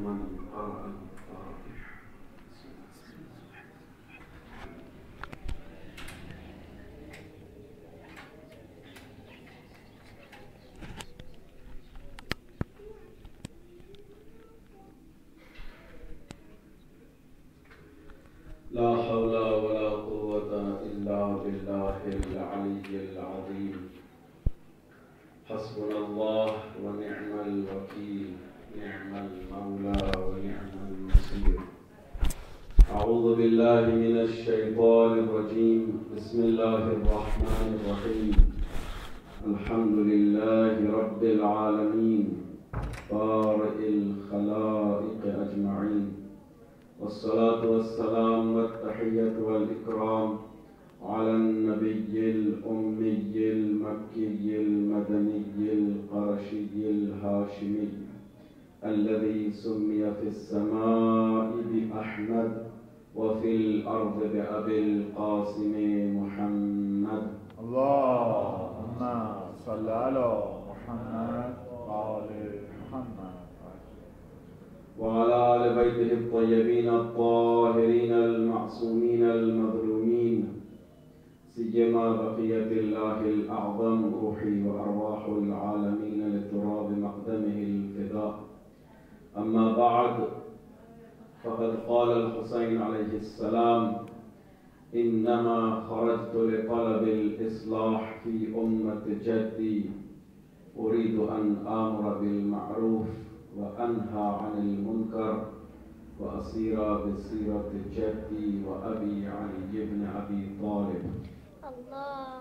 من قرأ الفاتحة. لا حول ولا قوة إلا بالله العلي العظيم. حسبنا الله ونعم الوكيل، نعم المولى ونعم النصير. أعوذ بالله من الشيطان الرجيم. بسم الله الرحمن الرحيم. الحمد لله رب العالمين بارئ الخلائق أجمعين، والصلاة والسلام والتحية والإكرام على النبي الأمي المكي المدني القرشي الهاشمي الذي سمي في السماء بأحمد وفي الأرض بأبي القاسم محمد. اللهم صل على محمد وآل محمد وعلى آل بيته الطيبين الطاهرين المعصومين المظلومين، سيما بقية الله الأعظم روحي وأرواح العالمين لتراب مقدمه الفداء. أما بعد، فقد قال الحسين عليه السلام: إنما خرجت لطلب الإصلاح في أمة جدي، أريد أن آمر بالمعروف وأنهى عن المنكر وأسير بسيرة جدي وأبي علي بن أبي طالب. الله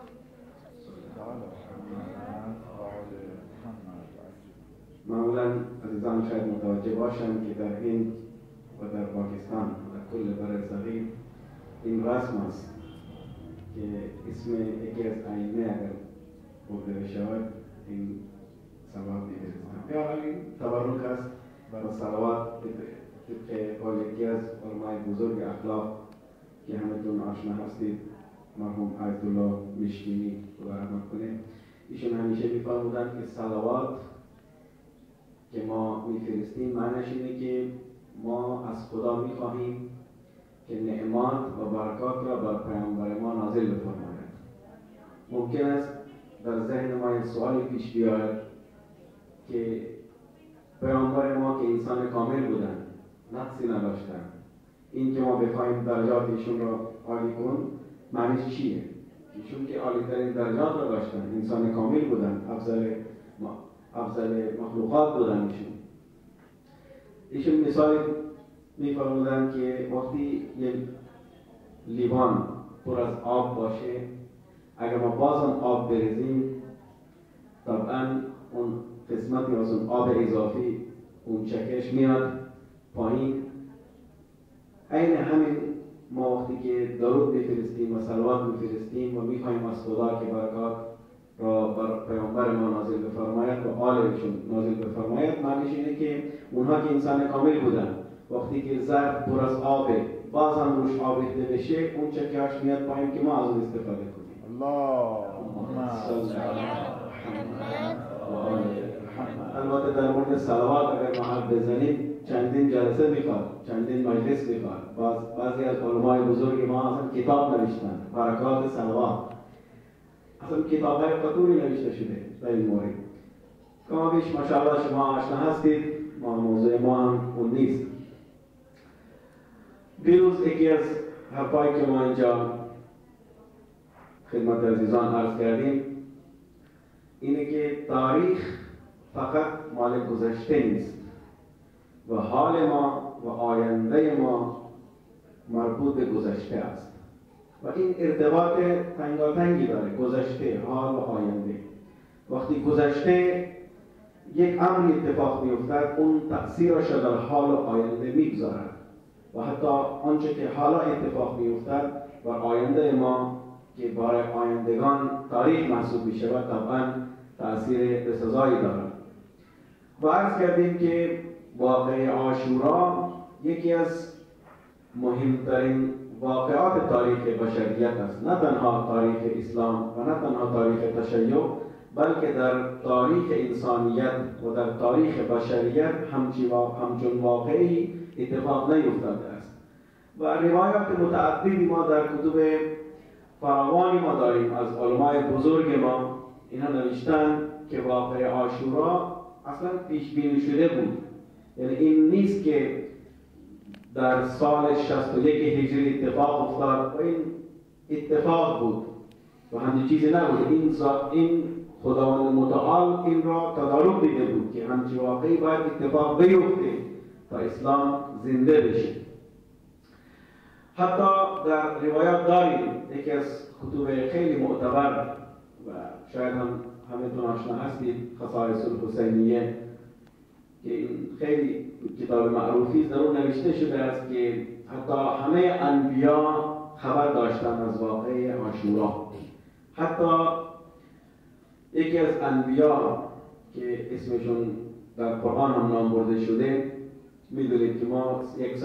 معمولا عزیزان شاید متوجه باشند که در هند و در پاکستان و کل بر صغیر این رسم است که اسم یکی از ائمه اگر برده بشود این ثواب می‌رسد. یا این تبرک است و صلوات طبق قول یکی از علمای بزرگ اخلاق که همتون آشنا هستید، مرحوم آیت الله مشکینی خدا رحمت کنه، ایشون همیشه می‌فرمودند که صلوات که ما می‌فرستیم معنیش اینه که ما از خدا می‌خواهیم که نعمات و برکات را بر پیامبر ما نازل بفرماید. ممکن است در ذهن ما این سوالی پیش بیاید که پیامبر ما که انسان کامل بودند، نقصی نداشتند، این که ما بخوایم درجات ایشون را عالی کن معنیش چیه؟ ایشون که عالی ترین درجات را داشتند، انسان کامل بودند، افضل مخلوقات بودند. ایشون مثال می‌فرمودند که وقتی یک لیوان پر از آب باشه، اگر ما بازم آب بریزیم، طبعاً اون قسمتی از اون آب اضافی، اون چکش میاد پایین. عین همین ما وقتی که درود میفرستیم و صلوات میفرستیم و میخوایم از خدا که برکات را بر پیامبر ما نازل بفرماید و آلشون نازل بفرماید، معنیش اینه که اونها که انسان کامل بودن، وقتی که ظرف پر از آبه باز هم روش آب ریخته بشه، اون چکش میاد پایین که ما از اون استفاده کنیم. اللهم صل علی محمد و آل محمد. البته در مورد صلوات اگر ما حرف بزنیم چندین جلسه میخواد، چندین مجلس میخواد. بعضی از علمای بزرگ ما اصلا کتاب نوشتن برکات صلوات، اصلا کتاب‌های قطوری نوشته شده در این مورد. کما بیش ماشاءالله شما آشنا هستید، موضوع ما هم اون نیست. دیروز یکی از حرفایی که ما اینجا خدمت عزیزان عرض کردیم اینه که تاریخ فقط مال گذشته نیست و حال ما و آینده ما مربوط به گذشته است و این ارتباط تنگاتنگی داره، گذشته، حال و آینده. وقتی گذشته یک امری اتفاق میافتد، اون تأثیرش در حال و آینده میگذارد و حتی آنچه که حالا اتفاق میافتد و آینده ما که برای آیندگان تاریخ محسوب می شود طبعا تأثیر بسزایی دارد. و عرض کردیم که واقعه عاشورا یکی از مهمترین واقعات تاریخ بشریت است، نه تنها تاریخ اسلام و نه تنها تاریخ تشیع، بلکه در تاریخ انسانیت و در تاریخ بشریت همچون واقعی اتفاق نیفتاده است. و روایات متعددی ما در کتب فراوانی ما داریم از علمای بزرگ ما، اینا نوشتن که واقعه عاشورا اصلا پیش بینی شده بود. یعنی این نیست که در سال 61 هجری اتفاق افتاد و این اتفاق بود و همچین چیزی نبود. این خداوند متعال این را تدارک دیده بود که همچین واقعی باید اتفاق بیفته تا اسلام زنده بشه. حتی در روایات داریم یکی از کتب خیلی معتبر و شاید هم همتون آشنا هستید، خصائص الحسینیه، که این خیلی کتاب معروفی در اون نوشته شده است که حتی همه انبیا خبر داشتن از واقعه عاشورا. حتی یکی از انبیا که اسمشون در قرآن هم نام برده شده، میدونید که ما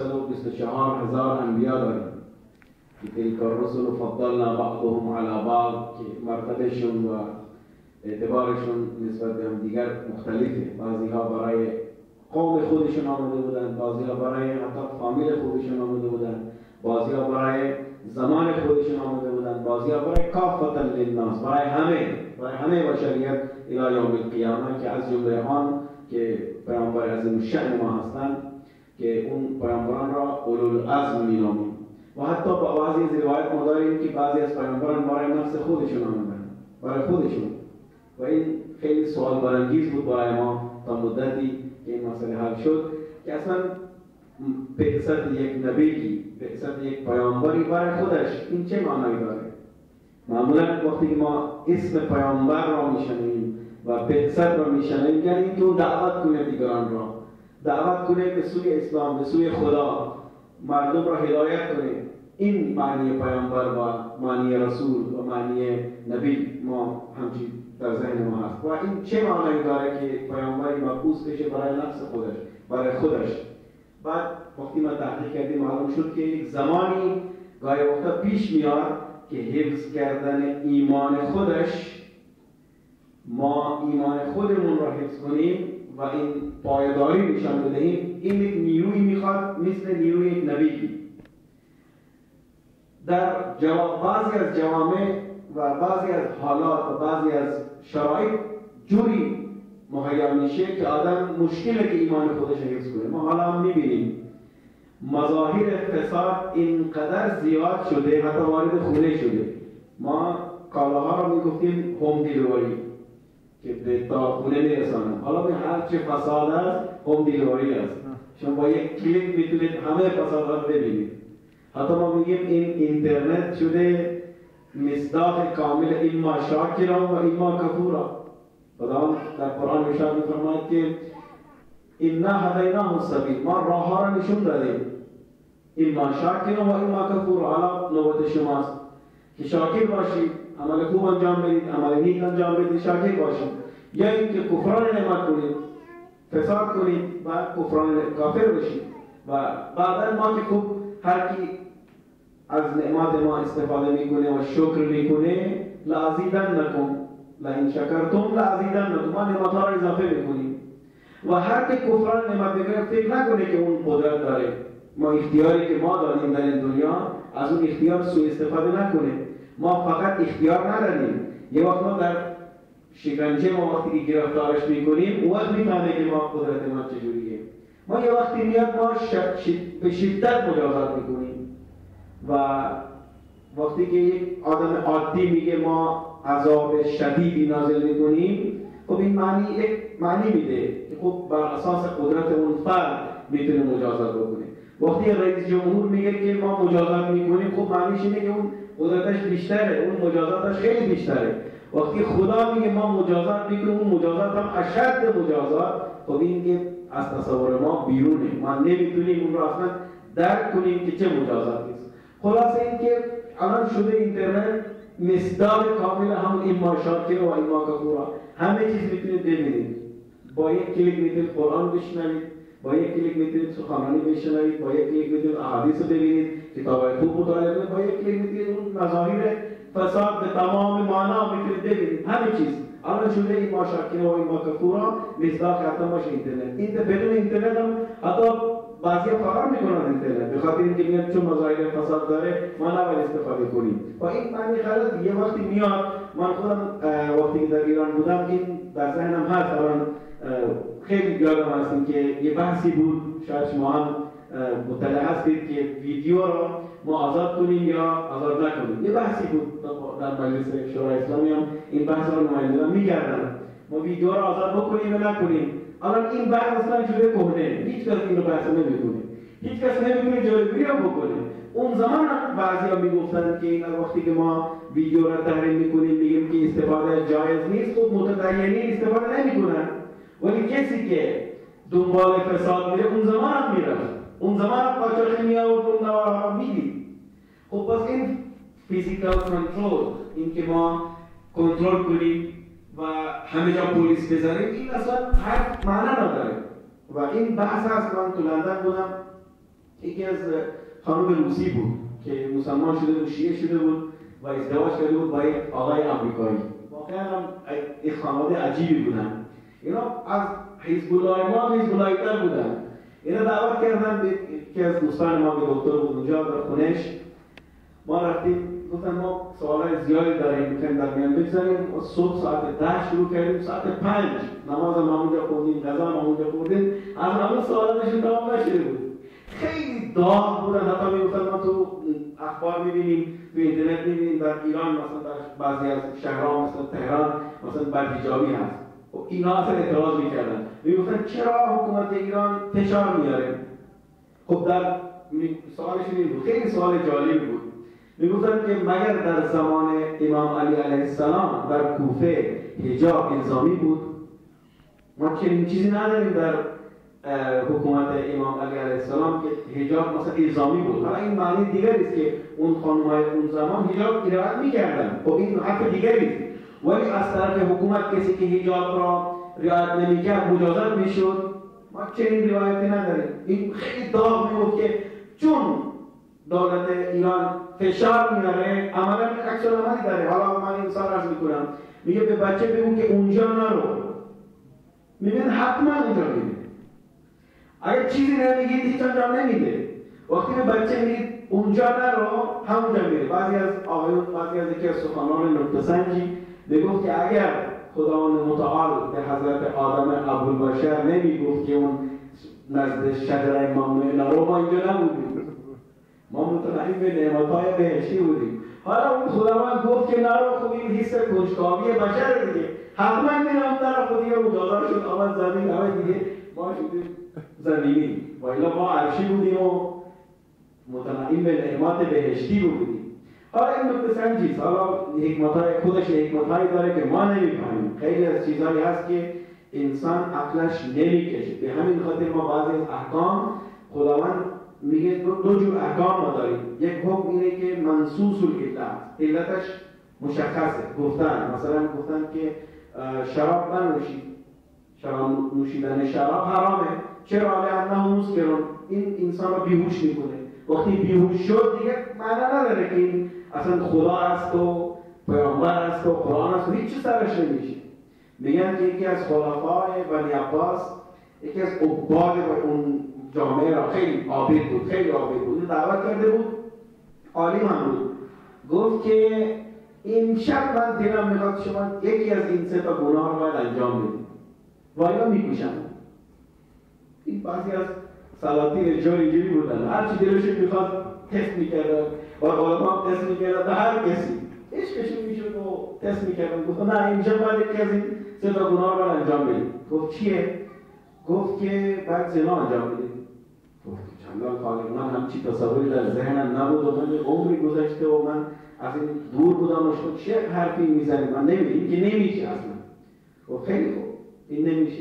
124,000 انبیا داریم که تلک الرسل فضلنا بعضهم علی بعض، که مرتبهشون و اعتبارشون نسبت به هم دیگر مختلفه. بعضی ها برای قوم خودشون آمده بودن، بعضی ها برای حتی فامیل خودشون آمده بودن، بعضی ها برای زمان خودشون آمده بودن، بعضی ها برای کافتا للناس، برای همه بشریت الی یوم القیامه، که از جمله آن که پیامبر عظیم الشأن ما هستند که اون پیامبران را اولوالعزم می‌نامیم. و حتی با بعضی از روایات ما داریم که بعضی از پیامبران برای نفس خودشون آمدن، برای خودشون. و این خیلی سوال برانگیز بود برای ما تا مدتی که این مسئله حل شد که اصلا بعثت یک نبی، بعثت یک پیامبری برای خودش این چه معنی داره؟ معمولا وقتی ما اسم پیامبر را میشنویم و بعثت را میشنویم، یعنی که دعوت کنه دیگران را، دعوت کنه به سوی اسلام، به سوی خدا، مردم را هدایت کنه. این معنی پیامبر و معنی رسول و معنی نبی ما همچین در ذهن ما هست. و این چه معنی داره که پیامبری مبعوث بشه برای نفس خودش، برای خودش؟ بعد وقتی ما تحقیق کردیم معلوم شد که یک زمانی گاهی وقتا پیش میاد که حفظ کردن ایمان خودش، ما ایمان خودمون را حفظ کنیم و این پایداری نشان بدهیم، این یک نیروی میخواد مثل نیروی یک نبی. در بعضی از جوامع و بعضی از حالات و بعضی از شرایط جوری مهیا میشه که آدم مشکله که ایمان خودش حفظ کنه. ما حالا هم میبینیم مظاهر فساد اینقدر زیاد شده حتی وارد خونه شده. ما کالاها رو میگفتیم هوم دیلیوری که به تا خونه میرسانم. حالا به هر چه فساد است هوم دیلیوری است. شما با یک کلیک میتونید همه فسادها رو ببینید. حتی ما میگیم این اینترنت شده مصداق کامل اما شاکرا و اما کفورا. خداوند در قرآن ارشاد می‌فرماید که انا هدیناه السبیل، ما راه ها را نشون دادیم، اما شاکرا و اما کفورا. حالا نوبت شماست که شاکر باشید، عمل خوب انجام بدید، عمل نیک انجام بدید، شاکر باشید، یا اینکه کفران نعمت کنید، فساد کنید و کفران کافر بشید. و بعدا ما که خوب هر کی از نعمت ما استفاده میکنه و شکر میکنه، لازیدنکم لئن شکرتم لازیدنکم، ما نعمت ها را اضافه میکنیم. و هر کی کفران نعمت میکنه فکر نکنه که اون قدرت داره. ما اختیاری که ما داریم در این دنیا از اون اختیار سوء استفاده نکنه. ما فقط اختیار نداریم. یه وقت ما در شکنجه ما وقتی که گرفتارش میکنیم اون وقت میفهمه که ما قدرت ما چجوریه. ما یه وقتی میاد ما به شدت مجازات میکنیم و وقتی که یک آدم عادی میگه ما عذاب شدیدی نازل میکنیم، خب این معنی میده که خب بر اساس قدرت اون فرد میتونه مجازات بکنه. وقتی رئیس جمهور میگه که ما مجازات میکنیم، خب معنیش اینه که اون قدرتش بیشتره، اون مجازاتش خیلی بیشتره. وقتی خدا میگه ما مجازات میکنیم، اون مجازات هم اشد مجازات، خب این که از تصور ما بیرونه. ما نمیتونیم اون رو اصلا درک کنیم که چه مجازاتی است. خلاصه این که الان شده اینترنت مصداق کامل همون اما شاکر و اما کفورا، همه چیز میتونید ببینید. با یک کلیک میتونید قرآن بشنوید، با یک کلیک میتونید سخنرانی بشنوید، با یک کلیک میتونید احادیث رو ببینید، کتابای خوب مطالعه کنید، با یک کلیک میتونید اون مظاهر فساد به تمام معنا میتونید ببینید. همه چیز الان شده این ماشاکینه و این ماکافورا مصداق حتی باشه اینترنت بدون اینترنت هم حتی بعضی فرار میکنن اینترنت به خاطر اینکه میاد چون مظاهر فساد داره ما نباید استفاده کنیم و این معنی غلط یه وقتی میاد من خودم وقتی که در ایران بودم این در ذهنم هست الان خیلی یادم هست که یه بحثی بود شاید شما هم مطلع هستید که ویدیو را ما آزاد کنیم یا آزاد نکنیم یه بحثی بود در مجلس شورای اسلامی هم این بحث را نمایندگان می‌کردن ما ویدیو را آزاد بکنیم یا نکنیم الان این بحث اصلا شده کهنه هیچ کس این رو بحث نمی‌کنه هیچ کس نمی‌تونه جلوگیری رو بکنه اون زمان بعضی‌ها میگفتن که این وقتی که ما ویدیو را تحریم می‌کنیم میگیم که استفاده جایز نیست خب متدینین استفاده نمی‌کنن ولی کسی که دنبال فساد میره اون زمان هم میرفت اون زمان هم قاچاقی میآورد و نوارها را میدید خب پس این فیزیکال کنترل این که ما کنترل کنیم و همه جا پلیس بذاریم این اصلا هر معنی نداره و این بحث هست من تو لندن بودم یکی از خانم روسی بود که مسلمان شده بود شیعه شده بود و ازدواج کرده بود با یک آقای آمریکایی واقعا هم یک خانواده عجیبی بودن اینا از حزب الله ما حزب الله تر بودن اینا دعوت کردن که از دوستان ما به دکتر بود اونجا در خونش ما رفتیم گفتن ما سوالای زیادی داریم میخوایم در میان بگذاریم صبح ساعت 10 شروع کردیم ساعت 5 نماز ما اونجا خوردیم غذا ما اونجا خوردیم از همه سوالاتشون تمام نشده بود خیلی داغ بودن حتی میگفتن ما تو اخبار میبینیم تو اینترنت میبینیم در ایران مثلا در بعضی از شهرها مثلا تهران مثلا بدحجابی هست و اینا اصلا اعتراض میکردن میگفتن چرا حکومت ایران فشار میاره خب در سوالش این بود خیلی سوال جالبی بود میگفتن که مگر در زمان امام علی علیه السلام در کوفه حجاب الزامی بود ما چنین چیزی نداریم در حکومت امام علی علیه السلام که حجاب مثلا الزامی بود حالا این معنی دیگری است که اون خانم‌های اون زمان حجاب رعایت میکردن خب این حرف دیگری است ولی از طرف حکومت کسی که حجاب را رعایت نمیکرد مجازات میشد ما چنین روایتی نداریم این خیلی داغ میگفت که چون دولت ایران فشار میاره عملا عکس العملی داره حالا من این سال عرض میکنم میگه به بچه بگو که اونجا نرو میبین حتما اونجا میره اگر چیزی نمیگید هیچ انجام نمیده وقتی به بچه میگید اونجا نرو همونجا میره بعضی از آقایون بعضی از یکی از سخنان نکته‌سنجی میگفت که اگر خداوند متعال به حضرت آدم ابوالبشر نمیگفت که اون نزد شجره ممنوعه نرو ما اینجا نبودیم ما متنعم به نعمت‌های بهشتی بودیم حالا اون خداوند گفت که نرو خب این حس کنجکاوی بشر دیگه حتما میرم در خود دیگه مجازات شد آمد زمین همه دیگه ما شدیم زمینی و الا ما عرشی بودیم و متنعم به نعمت بهشتی بودیم حالا این نکته سنجیست حالا حکمت‌های خودش حکمت‌هایی داره که ما نمی‌فهمیم خیلی از چیزهایی هست که انسان عقلش نمی‌کشه به همین خاطر ما بعضی از احکام خداوند میگه دو جور احکام ما داریم یک حکم اینه که منصوص العلت علتش مشخصه گفتن مثلا گفتن که شراب ننوشید شراب نوشیدن شراب حرامه چرا لانه مسکر این انسان رو بیهوش میکنه وقتی بیهوش شد دیگه معنی نداره که این اصلا خدا است و پیامبر است و قرآن است و هیچ چیز سرش نمیشه میگن که یکی از خلفای بنی عباس یکی از عباد اون جامعه را خیلی عابد بود خیلی عابد بود دعوت کرده بود عالم هم بود گفت که این شب من دلم میخواد شما یکی از این سه تا گناه رو باید انجام بدید و اینا میکوشن این بعضی از سلاطین جوری بودن هرچی دلشون میخواد تست میکردن و علما تست میکردن به هر کسی عشقشون میشد و تست میکردن گفت نه اینجا باید یکی از این سه تا گناه رو باید انجام بدید گفت چیه؟ گفت که باید زنا انجام بدید گفت چندان خالق من همچی تصوری در ذهنم نبود و من عمری گذشته و من از این دور بودم و شد چه حرفی میزنی من نمیدیم که نمیشه اصلا گفت خیلی خوب این نمیشه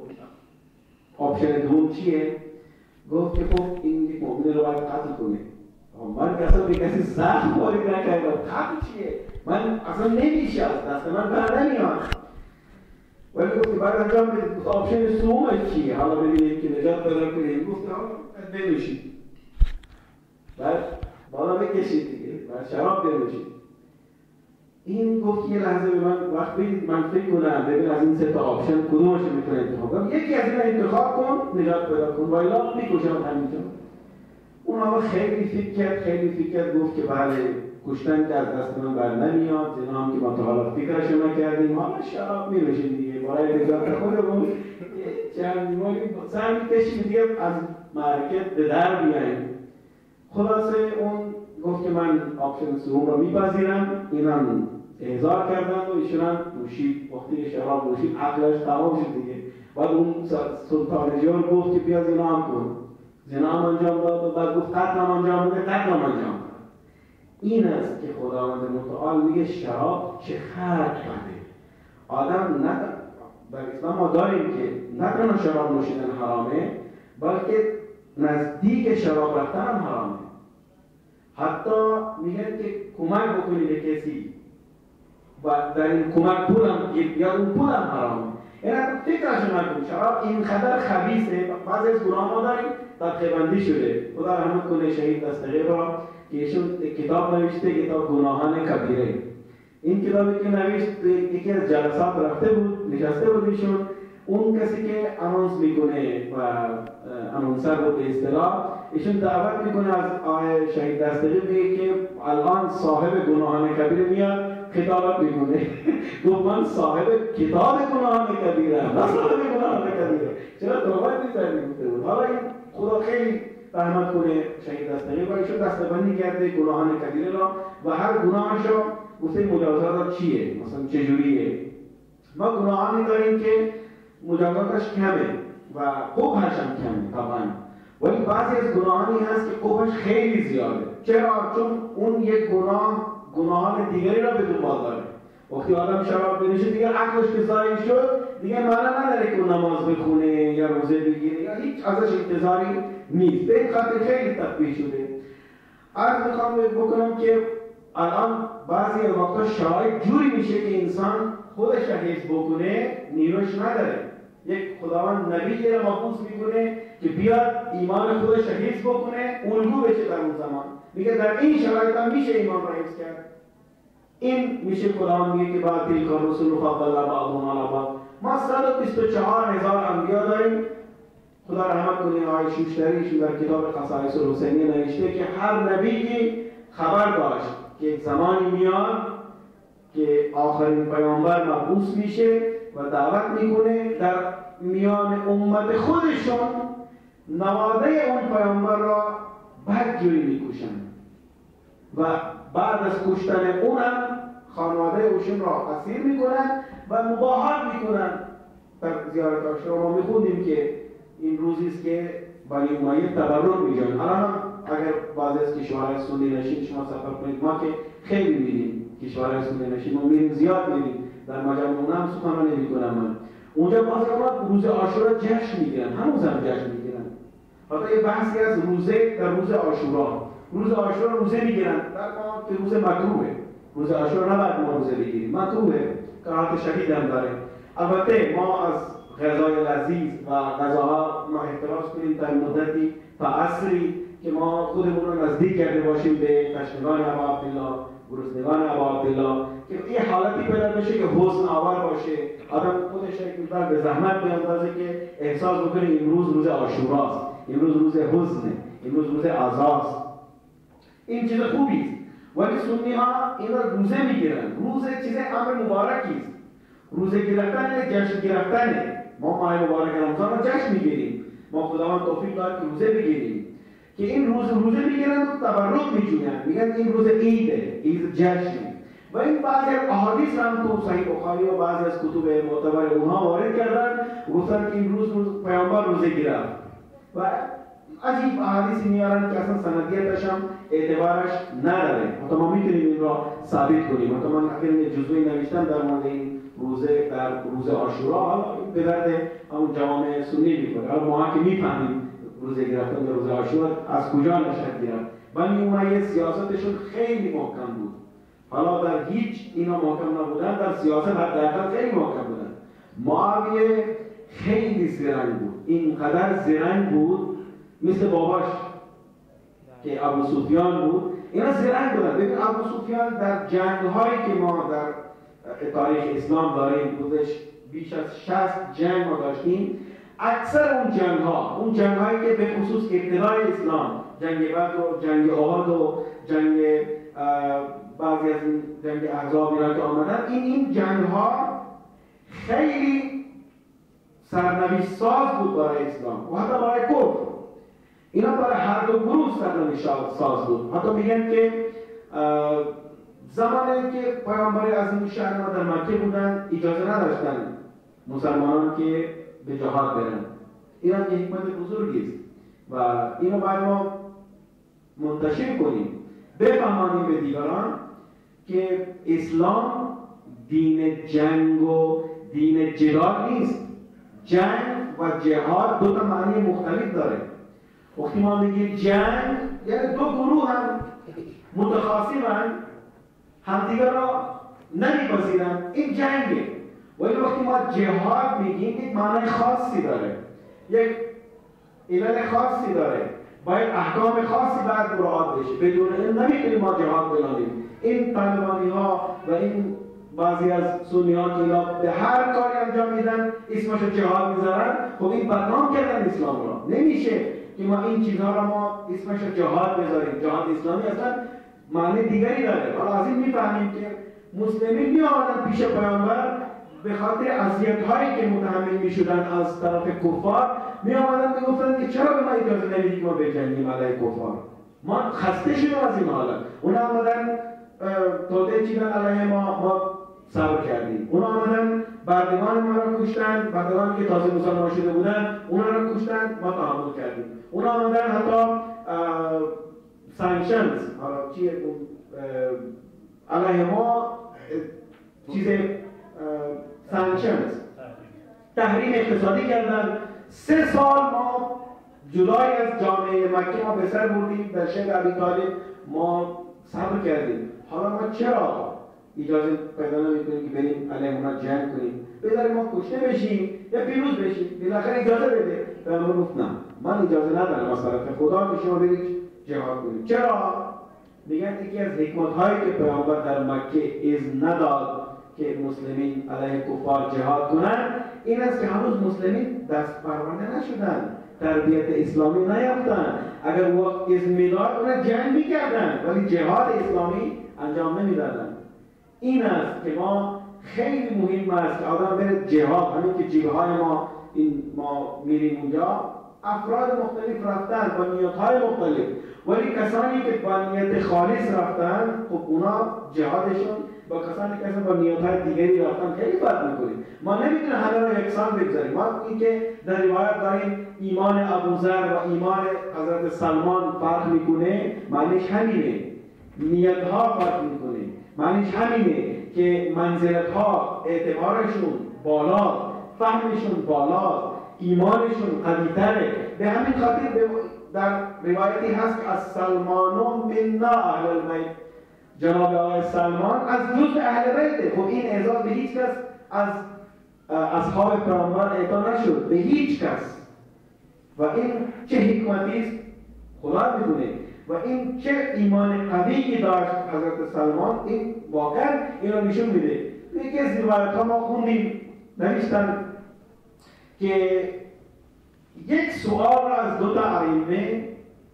آپشن دوم چیه؟ گفت که خب این یک مؤمن رو باید قتل کنه من اصلا به کسی زخم وارد نکردم قتل چیه؟ من اصلا نمیشه از دست من بر نمیاد ولی گفت که بعد انجام بدید گفت آپشن سومش چیه؟ حالا ببینید که نجات پیدا کنید گفت حالا بنوشید بعد بالا بکشید دیگه بعد شراب بنوشید این گفت یه لحظه به من وقتی من فکر کنم ببین از این سه تا آپشن کدومش میتونه انتخاب کنم، یکی از اینا انتخاب کن نجات پیدا کن والا میکشم همینجا. اون آقا خیلی فکر کرد گفت که بله کشتن که از دست من بر نمیاد، اینا هم که ما تا حالا فکرش نکردیم، حالا شراب می‌نوشیم دیگه برای نجات خودمون چند مالی سر می‌کشیم دیگه از معرکه به در بیاییم. خلاصه اون گفت که من آپشن سوم رو میپذیرم. اینم احضار کردن و ایشون هم نوشید. وقتی شراب نوشید عقلش تمام شد دیگه. بعد اون سلطان جور گفت که بیا زنا هم کن. زنا هم انجام داد و بعد گفت قتل هم انجام بده، قتل هم انجام داد. این است که خداوند متعال میگه شراب چه خرج کرده. آدم نه در اسلام ما داریم که نه تنها شراب نوشیدن حرامه، بلکه نزدیک شراب رفتن هم حرامه. حتی میگن که کمک بکنی به کسی و در این کمک پولم یا اون پولم حرامه. یعنی فکرش نکن شراب اینقدر خبیثه. بعضی از گناه ما داریم طبقه‌بندی شده. خدا رحمت کنه شهید تستقیق را که ایشون کتاب نوشته، کتاب گناهان کبیره. این کتابی که نوشت یکی از جلسات رفته بود، نشسته بود ایشون، اون کسی که انونس میکنه و انونسر رو به اصطلاح ایشون دعوت میکنه از آقای شهید تستقیق میگه که الان صاحب گناهان کبیره میاد خطابت میکنه. گفت من صاحب کتاب گناهان کبیره ام، نه صاحب گناهان کبیره. چرا توبت می‌کردی گفته بود. حالا این خدا خیلی رحمت کنه شهید تستقیق و ایشون دستبندی کرده گناهان کبیره را و هر گناهش را گفته مجازات چیه، مثلا چجوریه. ما گناهانی داریم که مجازاتش کمه و قبحش هم کمه طبعا، ولی بعضی از گناهانی هست که قبحش خیلی زیاده. چرا؟ چون اون یک گناهان دیگری را به دنبال داره. وقتی آدم شراب بنوشه دیگه عقلش که ضایع شد دیگه معنا نداره که نماز بخونه یا روزه بگیره یا هیچ ازش انتظاری نیست. به این خاطر خیلی تطبیق شده. عرض میخوام بکنم که الان بعضی وقتا شرایط جوری میشه که انسان خودش را حفظ بکنه نیروش نداره. یک خداوند نبی را مبعوث میکنه که بیاد ایمان خودش را حفظ بکنه، الگو بشه در اون زمان. میگه در این شرایط هم میشه ایمان را حفظ کرد. این میشه خداوند میگه که بعد تلک الرسل فضل بعضهم علی بعض. ما 124,000 انبیا داریم. خدا رحمت کنه آقای شوشتری در کتاب خصائص الحسینیه نوشته که هر نبی خبر داشت که یک زمانی میاد که آخرین پیامبر مبعوث میشه و دعوت میکنه در میان امت خودشون نواده اون پیامبر را بدجوری میکشن و بعد از کشتن اونم خانواده اوشون را اسیر میکنن و مباهات میکنن. در زیارت عاشورا ما میخوندیم که این روزی است که بنی امیه تبرک میجن. الان هم اگر بعضی از کشورهای سنی نشین شما سفر کنید، ما که خیلی میریم کشورهای سنی نشین، ما میریم زیاد میریم، در مجموعه هم سخنرانی میکنم من. اونجا بعضی اوقات روز عاشورا جشن میگیرن، هنوز هم جشن میگیرن. حتی یه بحثی از روزه در روز عاشورا. روز عاشورا روزه میگیرن، در ما که روز مکروهه. روز عاشورا نباید ما روزه بگیریم، مکروهه، کراهت شدید هم داره. البته ما از غذای لذیذ و غذاها ما احتراز کنیم در مدتی تا عصری که ما خودمون رو نزدیک کرده باشیم به تشنگان ابا عبدالله، گرسنگان ابا عبدالله، که یه حالتی پیدا بشه که حسن آور باشه، آدم خودش یک مقدار به زحمت بیاندازه که احساس بکنه امروز روز عاشوراست، امروز روز حزنه، امروز روز عزاست. این چیز خوبی است. ولی سنی ها این رو روزه میگیرن. روزه چیز امر مبارکی است. روزه گرفتن جشن گرفتنه. ما ماه مبارک رمضان رو جشن میگیریم. ما خداوند توفیق داد که روزه بگیریم. که این روزه میگیرن و تبرک میجوین. میگن این روز عیده، عید جشنه. و این بعضی از احادیث هم تو صحیح بخاری و بعضی از کتب معتبر اونها وارد کردن، گفتن که این روز پیامبر روزه گرفت. و عجیب احادیثی میارن که اصلا سندیتش هم اعتبارش نداره. حتی ما میتونیم این را ثابت کنیم. حتی من اخیراً یه جزوی نوشتم در مورد این روزه در روز عاشورا. حالا این به درد همون جوامع سنی میخوره. حالا ما که میفهمیم روزه گرفتن در روز عاشورا از کجا نشأت گرفت. ولی اون سیاستشون خیلی محکم بود. حالا در هیچ اینا محکم نبودن، در سیاست حداقل خیلی محکم بودن. معاویه خیلی زرنگ بود. اینقدر زرنگ بود مثل باباش که ابو سفیان بود اینا زرنگ بودن. ببین ابو سفیان در جنگ‌هایی که ما در تاریخ اسلام داریم بودش بیش از 60 جنگ ما داشتیم. اکثر اون جنگ‌هایی که به خصوص ابتدای اسلام، جنگ بدر و جنگ احد و جنگ بعضی از این جنگ احزاب اینا که آمدن، این جنگ‌ها خیلی سرنوشت ساز بود برای اسلام و حتی برای کفر. اینا برای هر دو گروه سرنوشت ساز بود. حتی میگن که زمانی که پیامبر عظیم شأن در مکه بودن اجازه نداشتن مسلمانان که به جهاد برن. این هم یک حکمت بزرگی است و اینو باید ما منتشر کنیم، بفهمانیم به دیگران که اسلام دین جنگ و دین جدال نیست. جنگ و جهاد دو تا معنی مختلف داره. وقتی ما میگیم جنگ یعنی دو گروه هم متخاصمن، همدیگر را نمیپذیرن، این جنگه. ولی وقتی ما جهاد میگیم یک معنی خاصی داره، یک علت خاصی داره، باید احکام خاصی باید مراعات بشه. بدون این نمیتونیم ما جهاد بنامیم. این طالبانی ها و این بعضی از سنی ها که اینا به هر کاری انجام میدن اسمش جهاد میذارن، خب این بدنام کردن اسلام را. نمیشه که ما این چیزها را ما اسمش جهاد بذاریم. جهاد اسلامی اصلا معنی دیگری داره. حالا از این میفهمیم که مسلمین میآمدن پیش پیامبر به خاطر اذیت‌هایی که متحمل میشدن از طرف کفار، میآمدن میگفتن که چرا به ما اجازه نمیدید که ما بجنگیم علیه کفار؟ ما خسته شدیم از این حالت. اونا آمدن توطئه چیدن علیه ما صبر کردیم. اونا آمدن بردگان ما را کشتن، بردگانی که تازه مسلمان شده بودن اونا را کشتن، ما تحمل کردیم. اونا آمدن حتی سانکشنز، حالا چیه علیه ما چیز سانکشنز، تحریم اقتصادی کردن. 3 سال ما جدای از جامعه مکه ما به سر بردیم در شهر ابی طالب، ما صبر کردیم. حالا ما چرا اجازه پیدا نمی‌کنیم که بریم علیه اونا جنگ کنیم؟ بذاریم ما کشته بشیم یا پیروز بشیم، بالاخره اجازه بده. پیامبر گفت نه، من اجازه ندارم از طرف خدا که شما برید جهاد کنید. چرا؟ میگن یکی از حکمت‌هایی که پیامبر در مکه اذن نداد که مسلمین علیه کفار جهاد کنند این است که هنوز مسلمین دست پرورده نشدن، تربیت اسلامی نیافتن. اگر وقت اذن میداد اونا جنگ میکردن ولی جهاد اسلامی انجام نمیدادن. این است که ما خیلی مهم است که آدم بره جهاد. همین که جبهه‌های ما میریم اونجا، افراد مختلف رفتن با نیت‌های مختلف، ولی کسانی که با نیت خالص رفتن خب اونا جهادشون با کسانی که اصلا با نیت‌های دیگری رفتن خیلی فرق می‌کنه. ما نمی‌تونیم همه را یکسان بگذاریم. ما اینکه در روایت داریم ایمان ابوذر و ایمان حضرت سلمان فرق می‌کنه، معنیش همینه. نیت‌ها فرق می‌کنه، معنیش همینه که منزلت‌ها اعتبارشون بالا، فهمشون بالا، ایمانشون قوی‌تره. به همین خاطر در روایتی هست که از سلمان منا اهل البیت، جناب آقای سلمان از جزء اهل بیته. خب این اعزاز به هیچ کس از اصحاب پیامبر اعطا نشد، به هیچ کس. و این چه حکمتی است خدا میدونه و این چه ایمان قوی داشت حضرت سلمان. این واقعا اینو نشون میده. یکی از روایت‌ها ما خوندیم نوشتن که یک سوال را از 2 تا ائمه،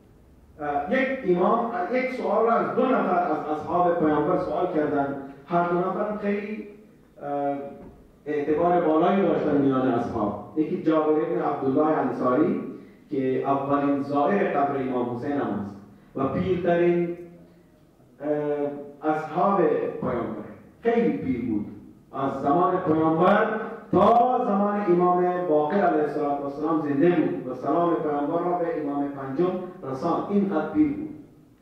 یک امام یک سوال را از 2 نفر از اصحاب پیامبر سوال کردن. هر 2 نفر خیلی اعتبار بالایی داشتن میان اصحاب. یکی جابر بن عبدالله انصاری که اولین زائر قبر امام حسین هم است و پیرترین اصحاب پیامبر، خیلی پیر بود. از زمان پیامبر تا زمان امام باقر علیه السلام زنده بود و سلام پیامبر را به امام پنجم رساند. این قد پیر بود.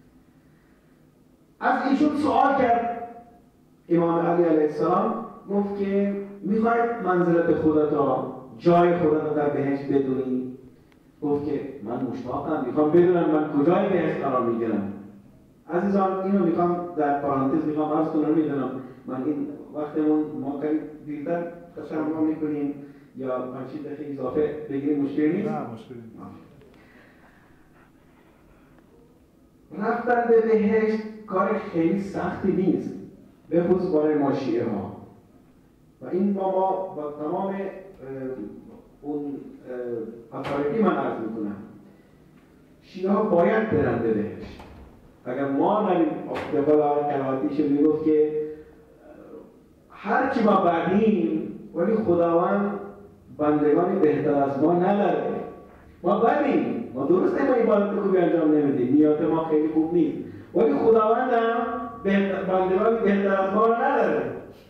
از ایشون سوال کرد امام علی علیه السلام، گفت که میخواید منزلت خودت را، جای خودت را در بهشت بدونی؟ گفت که من مشتاقم، میخوام بدونم من کجای بهشت قرار میگیرم. عزیزان اینو میخوام در پرانتز میخوام عرض کنم، میدونم من این وقتمون ما خیلی دیرتر تشریح میکنیم یا 5 دقیقه اضافه بگیریم مشکلی نیست؟ نه مشکلی نیست. رفتن به بهشت کار خیلی سختی نیست، به خصوص برای ما شیعه ها. و این با تمام اون اتاریکی من عرض میکنم، شیعه ها باید برن به بهشت. اگر ما داریم افتقال آقای کلاتیش میگفت که هرچی ما بدیم ولی خداوند بندگانی بهتر از ما نداره. ما بدیم، ما درسته ما عبادت خوبی انجام نمیدیم، نیات ما خیلی خوب نیست، ولی خداوند هم بندگانی بهتر از ما نداره.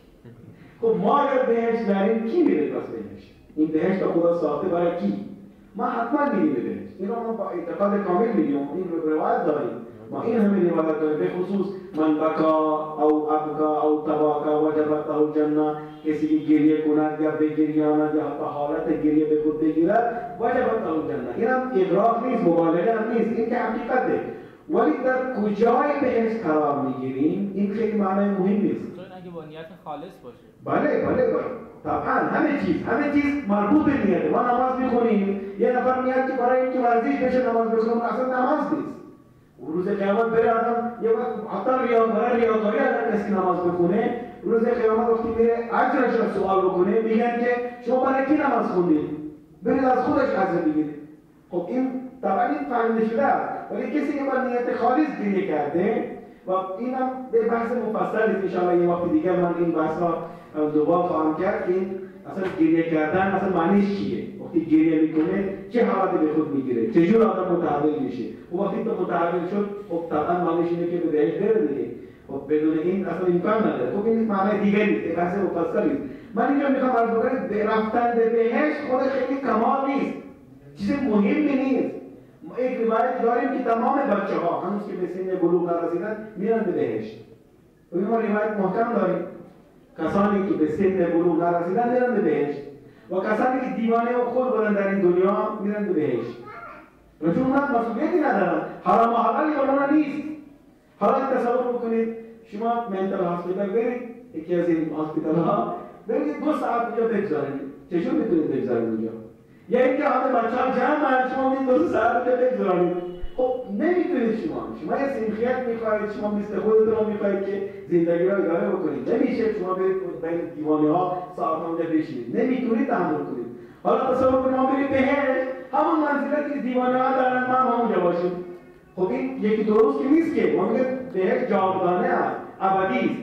خب ما اگر بهشت داریم کی میره پس بهشت؟ این بهشت خدا ساخته برای کی؟ ما حتما میریم به بهشت. این رو ما با اعتقاد کامل میگیم، این روایت داریم. ما این همه روایت داریم، به خصوص من بکا او ابکا او تباکا وجبت او جنه، کسی که گریه کند یا بگریاند یا حتی حالت گریه به خود بگیرد وجبت او جنه. این هم اغراق نیست، مبالغه هم نیست، این که حقیقته. ولی در کجای بهشت قرار میگیریم این خیلی معنی مهم نیست. چون اگه با نیت خالص باشه. بله طبعا همه چیز مربوط به نیته. ما نماز میخونیم، یه نفر میاد که برای اینکه ورزش بشه نماز بخونه، اصلا نماز نیست. روز قیامت بره آدم یه وقت حتی ریاضاری اگر کسی نماز بخونه، روز قیامت وقتی میره اجرش رو سوال بکنه میگن که شما برای کی نماز خوندید؟ برید از خودش اجر بگیرید. خب این طبعا این فهمیده شده است، ولی کسی که با نیت خالص گریه کرده و اینم به بحث مفصل است، ان شاء الله یه وقت دیگه من این بحث را دوباره خواهم کرد که این اصلا گریه کردن اصلا معنیش چیه؟ وقتی گریه میکنه چه حالتی به خود میگیره؟ چجور آدم متحول میشه؟ و وقتی تو متحول شد خب طبعا معنیش اینه که به بهشت بره دیگه. خب بدون این اصلا امکان نداره. خب این معنی دیگه نیست، بحث مفصلی است. من اینجا میخوام عرض بکنم رفتن به بهشت خود خیلی کمال نیست، چیز مهمی نیست. ما یک روایت داریم که تمام بچه‌ها هنوز که به سن بلوغ نرسیدن میرن به بهشت. و ما روایت محکم داریم، کسانی که به سن بلوغ نرسیدن میرن به بهشت و کسانی که دیوانه و خود بودن در این دنیا میرن به بهشت. و چون اونها مسئولیتی ندارن، حرام و حلالی اونها نیست. حالا تصور بکنید شما منتال هاسپیتال برید، یکی از این هاسپیتال ها برید 2 ساعت اونجا بگذارید. چجور میتونید بگذارید اونجا؟ یا اینکه همه بچه‌ها جمعن شما میتونید 2 ساعت اونجا بگذارید. خب نمیتونید شما یه سنخیت میخواهید، شما مثل خودتون میخواهید که زندگی را اداره بکنید. نمیشه شما برید بین دیوانه ها ساعت اونجا بشینید، نمیتونید تحمل کنید. حالا تصور کنید ما برید بهشت، همون منزلتی که دیوانه ها دارن ما هم اونجا باشیم. خب این یکی درست که نیست که ما میگه بهشت جاودانه است، ابدی است،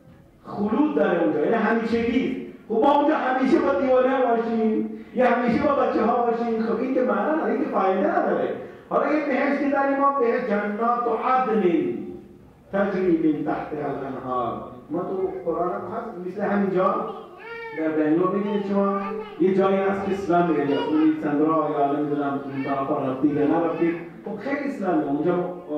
خلود داره اونجا، یعنی همیشگی است. خب ما اونجا همیشه با دیوانه باشیم یا همیشه با بچه‌ها باشیم، خب این که معنی نداره، این که فایده نداره. حالا یه بهشتی داریم ما به جنات و عدن تجری من تحتها الانهار. ما تو قرآن هم هست مثل همینجا در بنگلور ببینید شما یه جایی هست که اسلام میگه، یا اون سندرا یا نمیدونم این طرفا رفتید یا نرفتید، خب خیلی اسلامی اونجا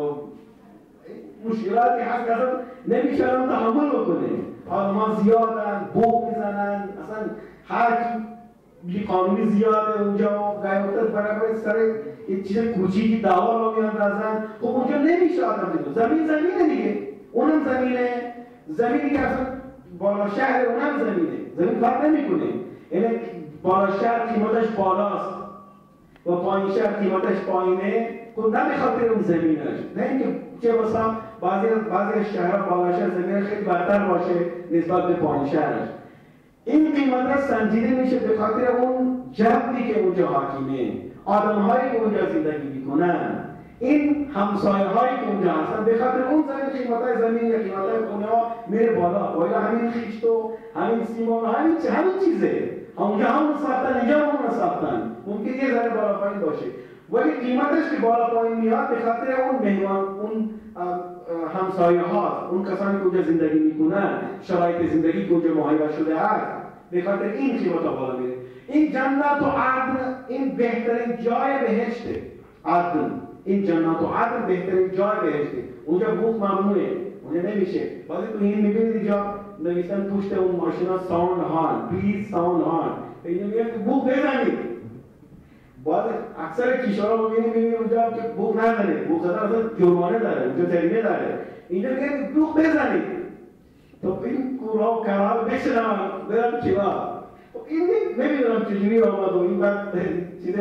مشکلاتی هست که اصلا نمیشه آدم تحمل بکنه. آدم‌ها زیادن، بوق میزنن، اصلا هر بی قانونی زیاده اونجا و گاهی برای سر یه چیز کوچیکی دعوا رو میاندازن. خب اونجا نمیشه آدم بگه. زمینه دیگه، اونم زمینی که اصلا بالا شهر اونم زمین فرق نمیکنه. یعنی بالا شهر قیمتش بالاست و پایین شهر قیمتش پایینه. خب نه به خاطر اون زمینش، نه اینکه چه مثلا بعضی شهرها بالا شهر زمین خیلی برتر باشه نسبت به پایین شهرش. این قیمت سنجیده میشه به خاطر اون جوی که اونجا حاکمه، آدم‌هایی که اونجا زندگی میکنن، این همسایه‌هایی که اونجا هستن، به خاطر اون قیمت‌های زمین یا قیمت‌های خونه‌ها میره بالا. والا همین خیشت و همین سیمان و همین چیزه. اونجا همون ساختن، اینجا همون ساختن. ممکن یه ذره بالا پایین باشه، ولی قیمتش که بالا پایین میاد به خاطر اون مهمان، اون همسایه‌ها، اون کسانی که اونجا زندگی میکنن، شرایط زندگی که اونجا مهیا شده است، به خاطر این قیمت‌ها بالا میره. این جنت و عدن این بهترین جای بهشته. عدن این جنت و عدن بهترین جای بهشته. اونجا بوق ممنوعه، اونجا نمیشه. بعضی تو این میبینید اینجا نوشتن پشت اون ماشینا ساوند هارن، پلیز ساوند هارن. اینو میگن بوق بزنید. بعد اکثر کشورها رو می‌بینید اونجا که بوق نزنید. بوق زدن اصلا جرمانه داره، اونجا جریمه داره. اینجا میگن بوق بزنید. تو این کورها و کرها رو بشنون برم چیوا. این نمیدونم چجوری آمد و این بعد چیز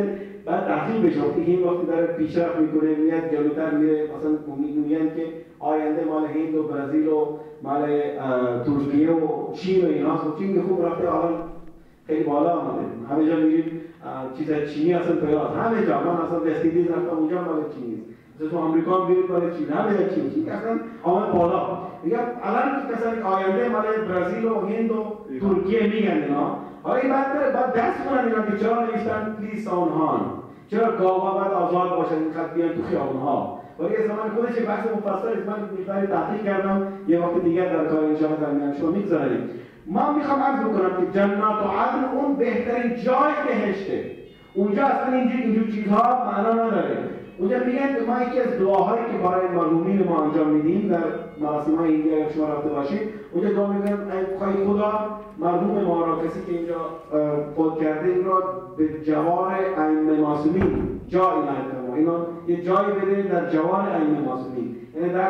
بعد تحقیق بشه وقتی این وقتی داره پیشرفت میکنه میاد جلوتر میره مثلا میگن که آینده مال هند و برزیل و مال ترکیه و چین و ایناست و چین خوب رفته الان خیلی بالا آمده همه جا میریم چیزای چینی اصلا پیداست همه جا من اصلا وستیدیز رفتم اونجا مال چینی است مثلا تو آمریکا میرید مال چین همه جا چین اصلا آمد بالا میگم الان که مثلا آینده مال برزیل و هند و ترکیه میگن اینا حالا این بعد دست کنن اینا که چرا نوشتن پلیس آنهان چرا گاوا باید آزاد باشن این خط بیان تو خیابونها ولی از زمان خودش یک بحث مفصل است من میخوام تحقیق کردم یه وقت دیگه در کار انشاءالله در میان شما میگذاریم ما میخوام عرض بکنم که جنات و عدن اون بهترین جای بهشته اونجا اصلا اینجور چیزها معنا نداره اونجا میگن ما یکی از دعاهایی که برای مرحومین ما انجام میدیم در مراسم‌های اینجا اگه شما رفته باشید اونجا دعا میکنن ای خدا مرحوم ما را کسی که اینجا فوت کرده این را به جوار ائمه معصومین جای عنایت اینا یه جایی بده در جوار ائمه معصومین یعنی در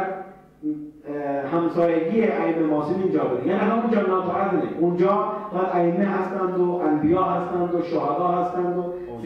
همسایگی ائمه معصومین جا بده یعنی همون جنات و عدن اونجا باید ائمه هستند و انبیا هستند و شهدا هستند و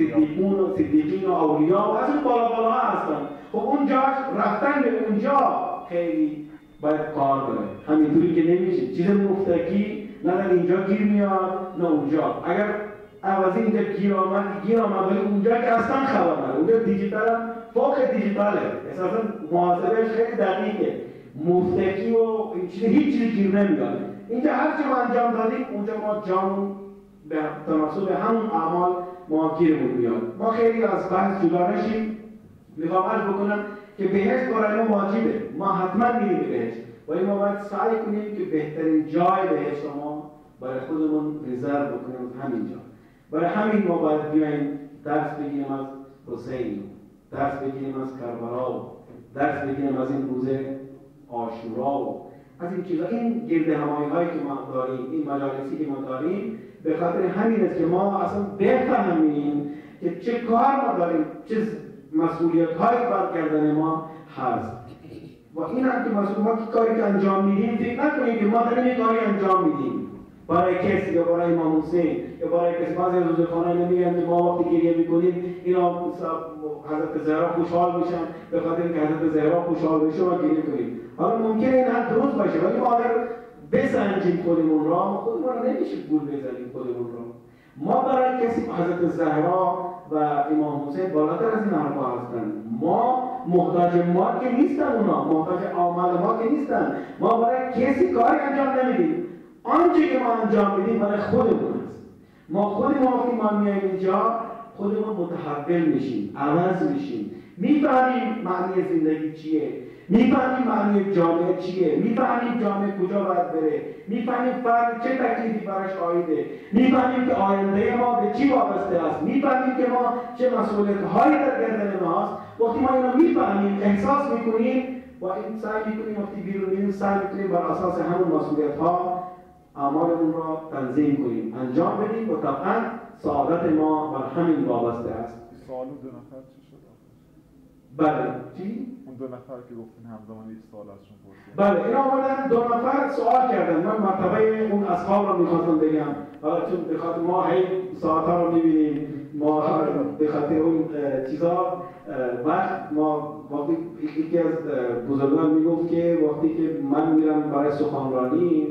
صدیقین و اولیا و از اون بالا هستند خب اونجا رفتن به اونجا خیلی باید کار کنه همینطوری که نمیشه چیز مفتکی نه در اینجا گیر میاد نه اونجا اگر عوضی اینجا گیر آمد ولی اونجا که اصلا خبر نداره اونجا دیجیتال هم فوق دیجیتاله اساسا محاسبهش خیلی دقیقه مفتکی و هیچ چیزی گیر نمیاد اینجا هر چی ما انجام دادیم اونجا ما جامون به تناسب همون اعمال ما گیرمون میاد ما خیلی از بحث جدا نشیم میخوام عرض بکنم که بهشت برای ما واجبه ما حتما میریم به بهشت ولی ما باید سعی کنیم که بهترین جای بهشت ما برای خودمون رزرو بکنیم همینجا برای همین ما باید بیایم درس بگیریم از حسین درس بگیریم از کربلا درس بگیریم از این روز عاشورا از این چیزا این گرد همایی هایی که ما داریم این مجالسی که ما داریم به خاطر همین است که ما اصلا بفهمیم که چه کار ما داریم چه مسئولیت هایی بر گردن ما هست و این هم که ما کاری که انجام میدیم فکر نکنیم که ما داریم یک کاری انجام میدیم برای کسی یا برای امام حسین یا برای کسی بعضی از روزخانه نمیگن که ما وقتی گریه میکنیم اینا حضرت زهرا خوشحال میشن به خاطر اینکه حضرت زهرا خوشحال بشه ما گریه کنیم حالا ممکنه این هم درست باشه ولی ما اگر بسنجیم خودمون را خودمون را نمیشه گول بزنیم خودمون را ما برای کسی حضرت زهرا و امام حسین بالاتر از این حرفا هستن ما محتاج ما که نیستن اونا محتاج اعمال ما که نیستن ما برای کسی کاری انجام نمیدیم آنچه که ما انجام میدیم برای خودمون است ما خودمون وقتی ما میایم اینجا خودمون متحول میشیم عوض میشیم میفهمیم معنی زندگی چیه میفهمیم معنی جامعه چیه میفهمیم جامعه کجا باید بره میفهمیم فرد چه تکلیفی براش عایده میفهمیم که آینده ما به چی وابسته است میفهمیم که ما چه مسئولیت هایی در گردن ما هست وقتی ما اینو میفهمیم احساس میکنیم و این سعی میکنیم وقتی بیرون میریم سعی میکنیم بر اساس همون مسئولیت ها اعمالمون را تنظیم کنیم انجام بدیم و طبعا سعادت ما بر همین وابسته است. سوال دو نفر چی شد؟ بله چی؟ اون دو نفر که گفتین همزمان یک سوال ازشون پرسیدم. بله اینا اومدن دو نفر سوال کردن من مرتبه اون اصحاب رو میخواستم بگم حالا چون به خاطر ما هی ساعت‌ها رو میبینیم ما به خاطر اون چیزا وقت ما وقتی یکی از بزرگان میگفت که وقتی که من میرم برای سخنرانی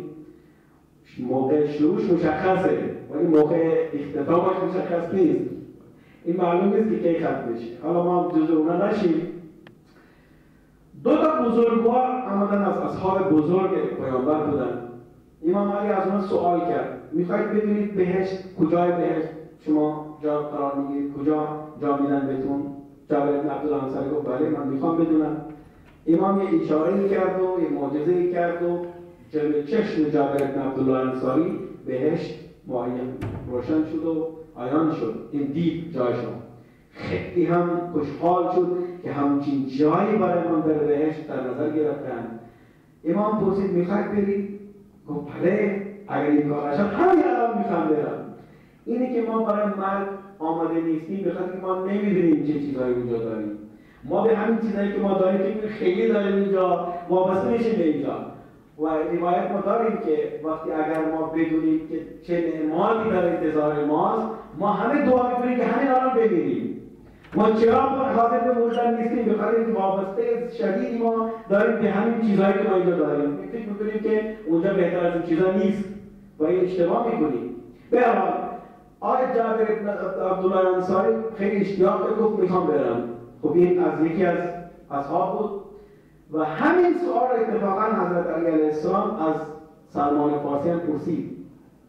موقع شروعش مشخصه ولی موقع اختتامش مشخص نیست این معلوم نیست که کی ختم بشه حالا ما جزء اونا نشیم دو تا بزرگوار آمدن از اصحاب بزرگ پیامبر بودن امام علی از اون سوال کرد میخواید بدونید بهشت کجای بهشت شما جا قرار میگیرید کجا جا میدن بهتون جابر بن عبدالله انصاری گفت بله من میخوام بدونم امام یه اشاره کرد و یه معجزه کرد و جلوی چشم جابر بن عبدالله انصاری بهشت معین روشن شد و عیان شد این دید جایشون خیلی هم خوشحال شد که همچین جایی برای من در بهشت در نظر گرفتن امام پرسید میخواید برید؟ گفت بله اگر این کار نشد همین الان میخوام برم اینه که ما برای مرگ آماده نیستیم بخاطر که ما نمیدونیم چه چیزهایی اونجا داریم ما به همین چیزهایی که ما داریم که خیلی داریم اینجا وابسته میشیم به اینجا و روایت ما داریم که وقتی اگر ما بدونیم که چه نعماتی در انتظار ماست ما همه دعا میکنیم که همین الان بمیریم ما چرا حاضر به مردن نیستیم؟ به خاطر اینکه وابسته شدیدی ما داریم به همین چیزهایی که ما اینجا داریم. فکر می‌کنیم که اونجا بهتر از این چیزا نیست و این اشتباه می‌کنیم. به هر حال آقای جابر بن عبدالله انصاری خیلی اشتیاق کرد، گفت میخوام برم. خب این از یکی از اصحاب بود و همین سوال اتفاقا حضرت علی علیه السلام از سلمان فارسی هم پرسید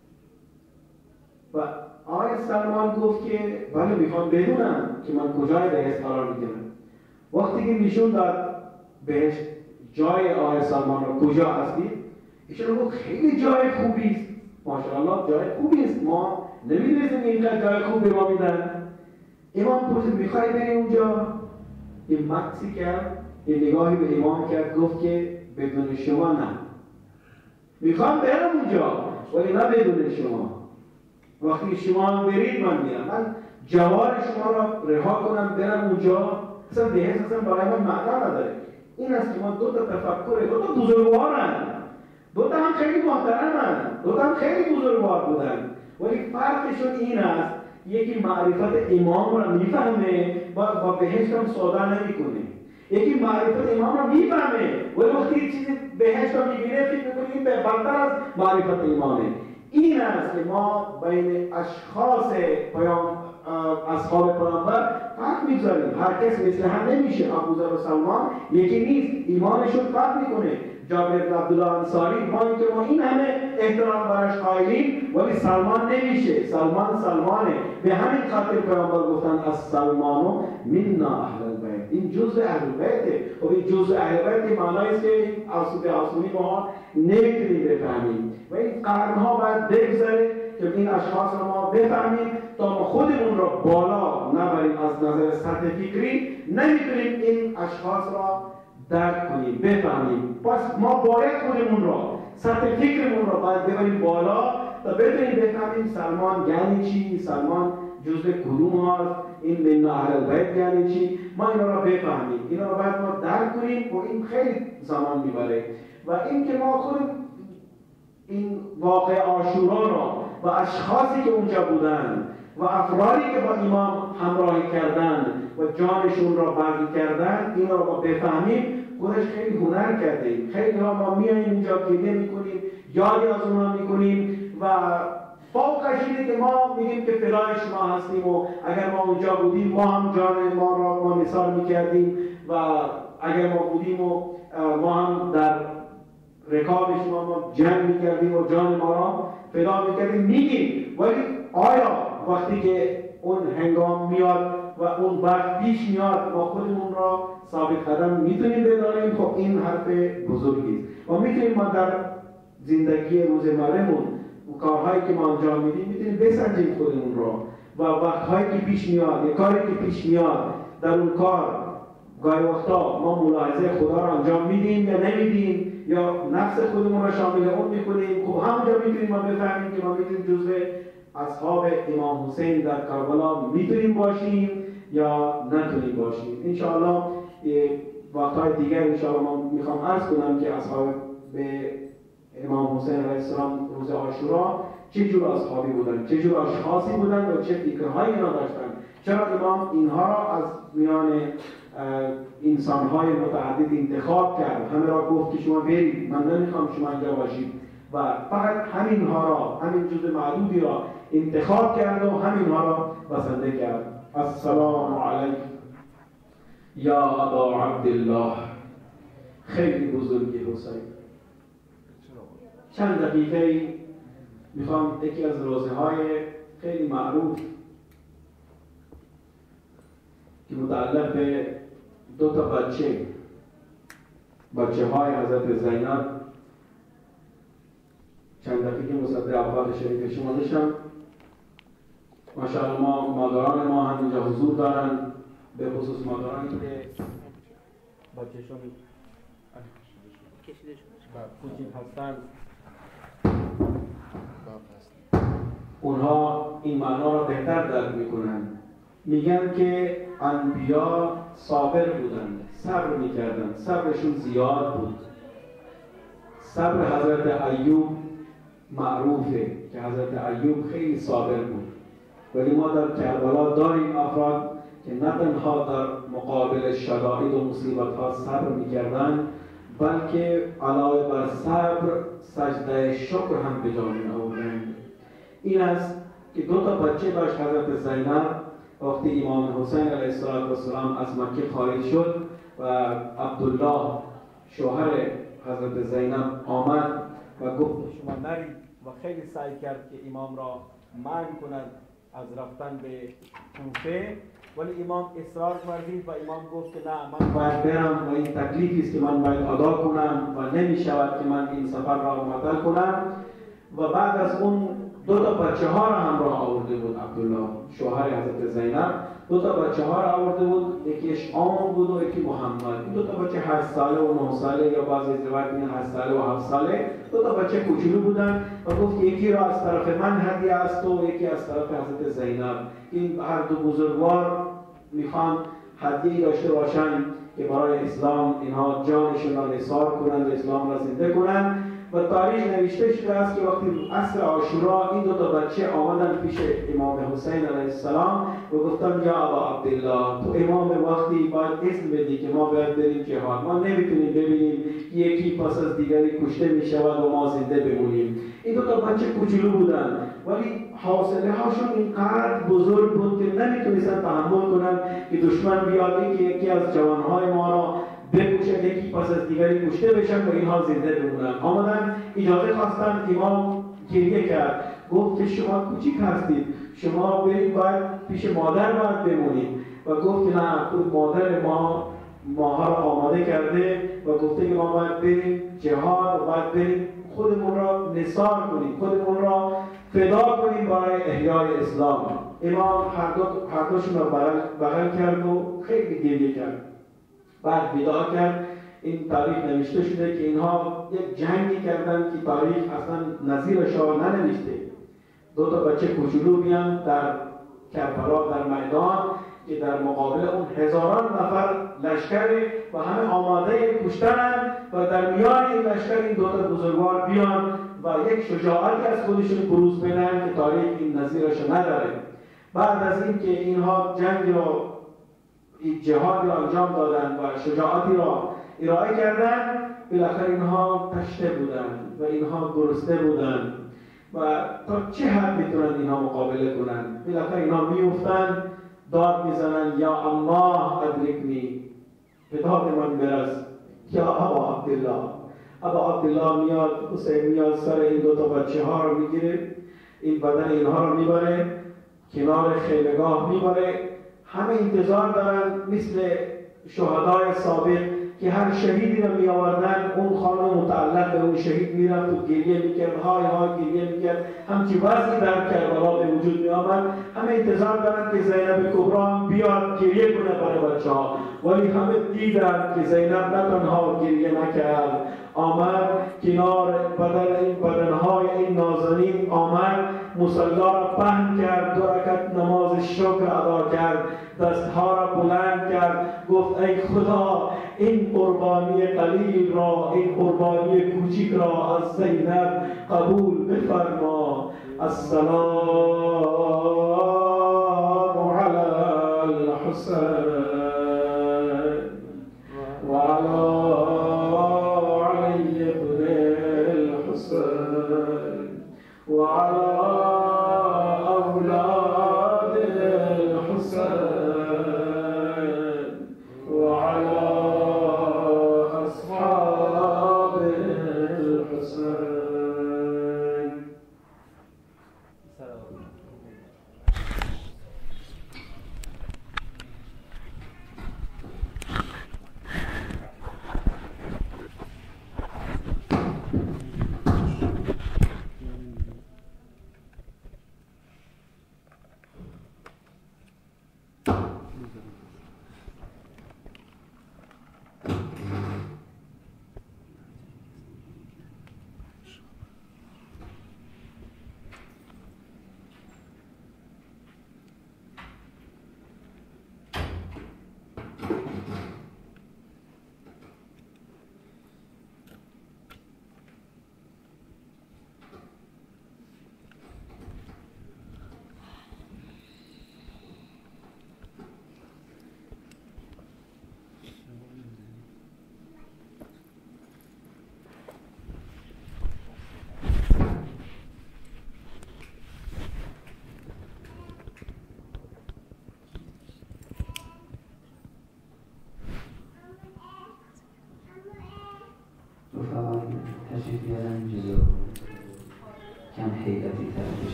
و آقای سلمان گفت که بله میخوام بدونم که من کجای بهشت قرار میگیرم. وقتی که نشون داد بهشت جای آقای سلمان رو کجا هستید، ایشون گفت خیلی جای خوبی است، ماشاءالله جای خوبی است، ما نمیدونستیم اینقدر جای خوب به ما میدن. امام پرسید میخوای بری اونجا؟ این مکسی کرد، این نگاهی به امام کرد، گفت که بدون شما نه، میخوام برم اونجا ولی نه بدون شما. وقتی شما برید من میرم، من جوار شما را رها کنم برم اونجا، اصلا بهشت اصلا برای من معنا نداره. این است که ما دو تا تفکر، دو تا بزرگوارن، دو تا هم خیلی محترمن، دو تا هم خیلی بزرگوار بودن، ولی فرقشون این است یکی معرفت امام را میفهمه و بهشت هم سودا نمیکنه، یکی معرفت امام را میفهمه ولی وقتی چیزی بهشت را میبینه فکر میکنه این برتر از معرفت امامه. این است که ما بین اشخاص اصحاب پیامبر فرق میگذاریم. هر کس مثل هم نمیشه. ابوذر و سلمان یکی نیست، ایمانشون فرق میکنه. جابر بن عبدالله انصاری ما این همه احترام براش قائلیم ولی سلمان نمیشه. سلمانه. به همین خاطر پیامبر گفتن از سلمانو منا اهل البیت، این جزء اهل بیته. و این جزء اهل بیت معنی است که این آسمانی ما نمیتونیم بفهمیم و این قرنها باید بگذره که این اشخاص رو ما بفهمیم تا ما خودمون رو بالا نبریم. از نظر سطح فکری نمیتونیم این اشخاص را درک کنیم بفهمیم. پس ما باید خودمون را سطح فکرمون را باید ببریم بالا تا بتونیم بفهمیم سلمان یعنی چی، سلمان جزء کدوم هست، این من اهل البیت یعنی چی. ما اینا را بفهمیم، اینا را باید ما درک کنیم و این خیلی زمان میبره. و این که ما خودمون این واقع عاشورا را و اشخاصی که اونجا بودن و افرادی که با امام همراهی کردن و جانشون را بذل کردن، این را ما بفهمیم خودش خیلی هنر کردیم. خیلی ها ما میاییم اینجا گریه میکنیم، یادی از اونها میکنیم و فوقش اینه که ما میگیم که فدای شما هستیم و اگر ما اونجا بودیم ما هم جان ما را ما نثار میکردیم و اگر ما بودیم و ما هم در رکاب شما ما جنگ میکردیم و جان ما را فدا میکردیم میگیم. ولی آیا وقتی که اون هنگام میاد و اون وقت پیش میاد ما خودمون را ثابت قدم میتونیم بداریم؟ خب این حرف بزرگی است و میتونیم ما در زندگی روزمرهمون و کارهایی که ما انجام میدیم میتونیم بسنجیم خودمون را و وقتهایی که پیش میاد یا کاری که پیش میاد در اون کار گاهی وقتا ما ملاحظه خدا را انجام میدیم یا نمیدیم یا نفس خودمون را شامل اون میکنیم. خب همونجا میتونیم ما بفهمیم که ما میتونیم جزء اصحاب امام حسین در کربلا میتونیم باشیم یا نتونیم باشیم. انشاءالله وقتهای دیگر انشاءالله ما میخوام عرض کنم که اصحاب به امام حسین علیه السلام روز عاشورا چه جور اصحابی بودن، چه جور اشخاصی بودن و چه فکرهایی اینا داشتن. چرا امام اینها را از میان انسانهای متعدد انتخاب کرد، همه را گفت که شما برید، من نمیخوام شما اینجا باشید و فقط همینها را، همین جزء معدودی را انتخاب کرد و همینها را بسنده کرد. السلام علیکم یا ابا عبدالله. خیلی بزرگی حسین. چند دقیقه میخوام یکی از روزهای خیلی معروف که متعلق به دو تا بچه های حضرت زینب چند دقیقه مصدر اول شریف شما نشم. ماشاءالله ما مادران ما هم اینجا حضور دارن، به خصوص مادرانی که بچه‌شون کوچیک هستن. اونها این معنا را بهتر درک میکنن. میگن که انبیا صابر بودند، صبر میکردن، صبرشون زیاد بود. صبر حضرت ایوب معروفه که حضرت ایوب خیلی صابر بود، ولی ما در کربلا داریم افراد که نه تنها در مقابل شدائد و مصیبت‌ها صبر می‌کردند، بلکه علاوه بر صبر سجده شکر هم به جا می‌آوردند. این است که دو تا بچه داشت حضرت زینب وقتی امام حسین علیه السلام از مکه خارج شد و عبدالله شوهر حضرت زینب آمد و گفت شما نرید و خیلی سعی کرد که امام را منع کند از رفتن به کوفه، ولی امام اصرار ورزید و امام گفت که نه، من باید برم و این تکلیفی است که من باید ادا کنم و نمی شود که من این سفر را معطل کنم. و بعد از اون دو تا بچه ها را همراه آورده بود عبدالله شوهر حضرت زینب، دو تا بچه ها را آورده بود، یکیش آن بود و یکی محمد. این دو تا بچه 8 ساله و 9 ساله یا بعضی روایت میگن 8 ساله و 7 ساله، دو تا بچه کوچولو بودن و گفت یکی را از طرف من هدیه است و یکی از طرف حضرت زینب. این هر دو بزرگوار میخوان هدیه داشته باشند که برای اسلام اینها جانشون را نثار کنند و اسلام را زنده کنند. و تاریخ نوشته شده است که وقتی عصر عاشورا این دو تا بچه آمدن پیش امام حسین علیه السلام و گفتن یا ابا عبدالله، تو امام وقتی باید اذن بدی که ما باید بریم جهاد، ما نمیتونیم ببینیم یکی پس از دیگری کشته میشود و ما زنده بمونیم. این دو تا بچه کوچولو بودن ولی حوصله هاشون اینقدر بزرگ بود که نمیتونستن تحمل کنن که دشمن بیاد که یکی از جوانهای ما را بکشن، یکی پس از دیگری کشته بشن و اینها زنده بمونن. آمدن اجازه خواستن، امام گریه کرد، گفت که شما کوچیک هستید، شما برید باید پیش مادر باید بمونید. و گفت که نه، خود مادر ماها را آماده کرده و گفته که ما باید بریم جهاد و باید بریم خودمون را نثار کنیم، خودمون را فدا کنیم برای احیای اسلام. امام هر دوشون را بغل کرد و خیلی گریه کرد. بعد وداع کرد. این تاریخ نوشته شده که اینها یک جنگی کردن که تاریخ اصلا نظیرش را ننوشته. دو تا بچه کوچولو بیان در کربلا در میدان که در مقابل اون هزاران نفر لشکر و همه آماده کشتن و در میان این لشکر این دو تا بزرگوار بیان و یک شجاعتی از خودشون بروز بدن که تاریخ این نظیرش نداره. بعد از این که اینها جنگ را جهاد را انجام دادن و شجاعتی را ارائه کردن، بالاخره اینها تشنه بودن و اینها گرسنه بودن و تا چه حد میتونن اینها مقابله کنن. بالاخره اینها میافتن، داد میزنن یا الله ادرکنی، به داد من برس، یا ابا عبدالله. ابا عبدالله میاد، حسین میاد، سر این دو تا بچه ها رو میگیره، این بدن اینها رو میبره کنار خیمگاه میبره. همه انتظار دارن مثل شهدای سابق که هر شهیدی رو می آوردن، اون خانم متعلق به اون شهید میرفت و گریه میکرد، های گریه میکرد، همچی وضعی در کربلا به وجود می آمد. همه انتظار دارن که زینب کبرا بیاد گریه کنه برای بچه ها، ولی همه دیدن که زینب نه تنها گریه نکرد، آمد کنار بدنهای این نازنین، آمد مصلا را پهن کرد، 2 رکعت نماز شکر ادا کرد، دستها را بلند کرد، گفت ای خدا این قربانی قلیل را، این قربانی کوچیک را از زینب قبول بفرما. السلام علی الحسین و علی علی ابن الحسین و علی اولاد الحسین و علی اصحاب الحسین.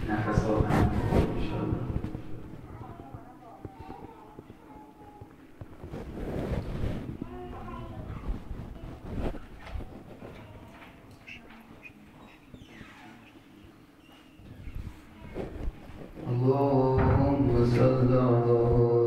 نفس ها هم انشاءالله. اللهم صل على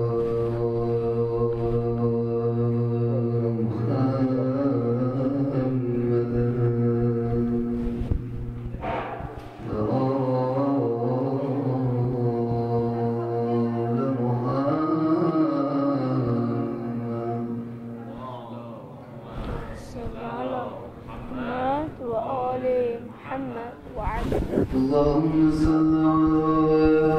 اللهم صل على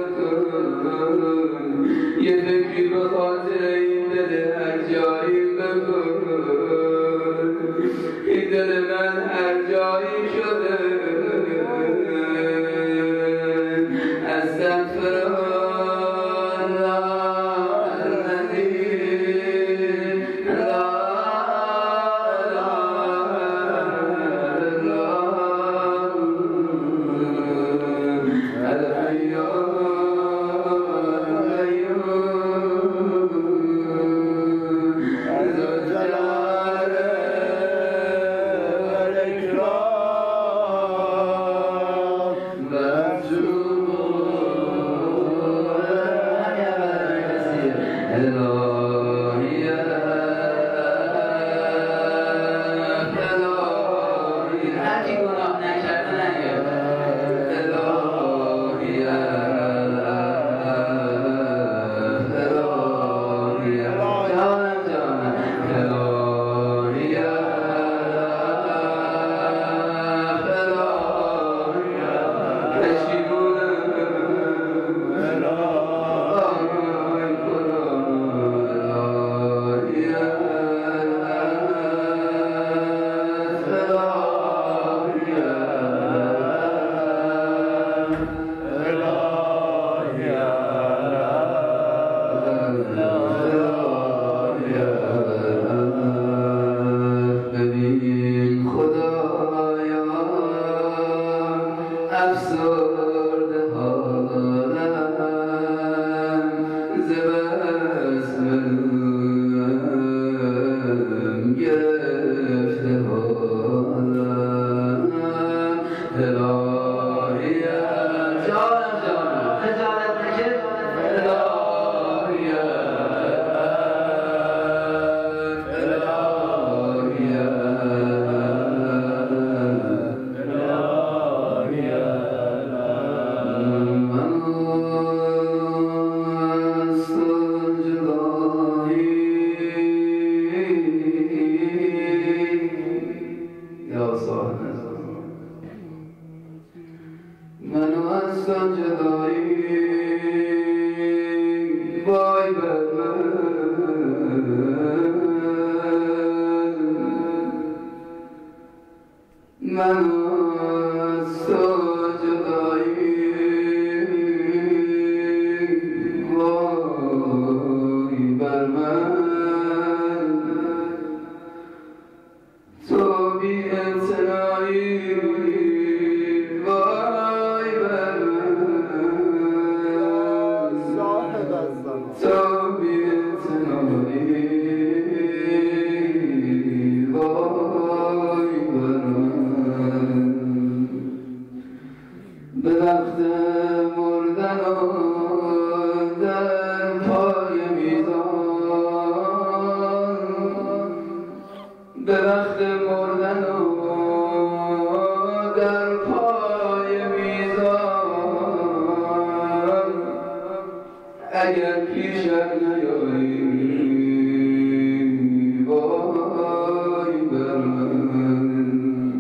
یه فکری به خاطر این دل هر جایی در پای میزان به وقت مردن و در پای میزان اگر پیشم نیایی وای بر من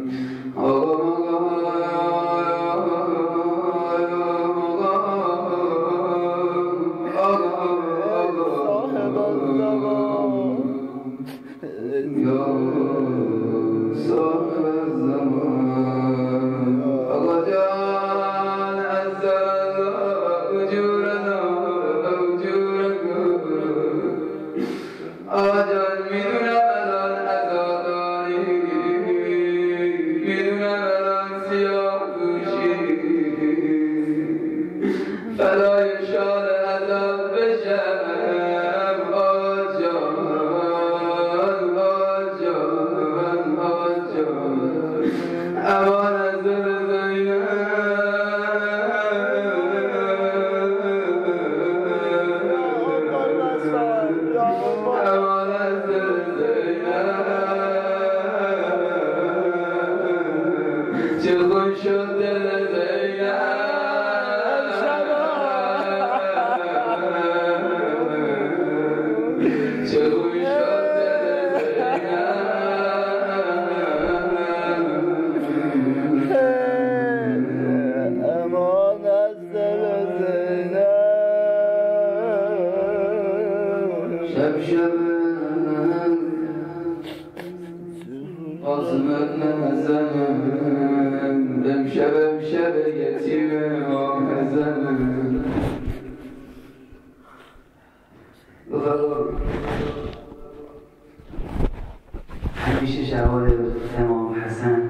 همیشه شواهد امام حسن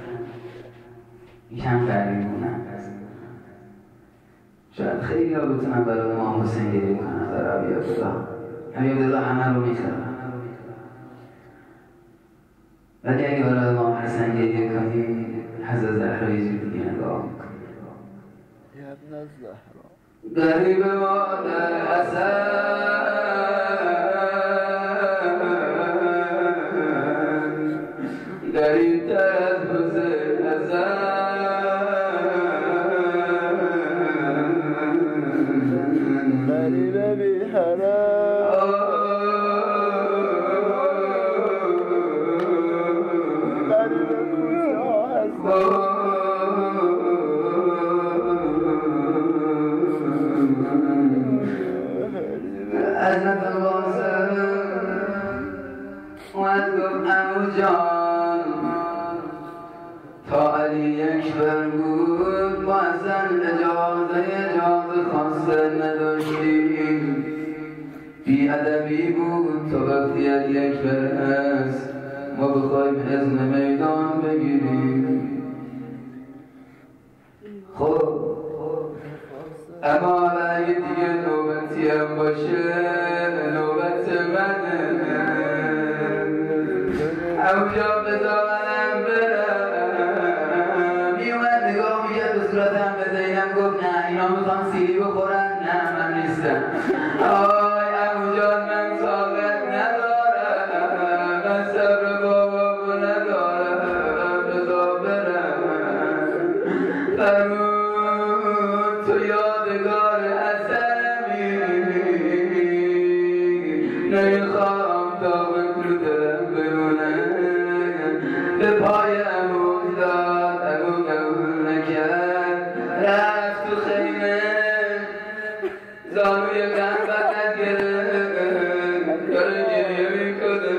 یکم غریبونن. شاید خیلی ها بتونن برای امام حسین گریه کنن، برای عبیدالله همه رو میخرن، ولی اگه برای امام حسن گریه کنی حضرت زهرا یه جور دیگه نگاه میکنی. غریب مادر حسن غریب تر از حسین حسن غریب بی حرام غریب کوچه ها هستن. حضرت قاسم اومد گفت عمو جان تا علی یکبر بود ما اصلا اجازه خواسته نداشتیم، بی ادبی بود تا وقتی علی یکبر هست ما بخوایم اذن میدان بگیریم. خب اما اگه دیگه نوبتی هم باشه نوبت منه، اونجا بذار منم برم. میومد نگاه میکرد به صورتم به زینب گفت نه اینا میخوان سیلی بخورن، نه من نیستم. آی عمو جان من طاقت ندارم، من صبر بابامو ندارم، بذار برم. فرمود تو یادگار حسنمی نمیخوام تا به کل دلم بمونه. به پای عمو داد، عمو قبول نکرد، رفت تو خیمه زانوی قهبت گرفت داره گریه میکنه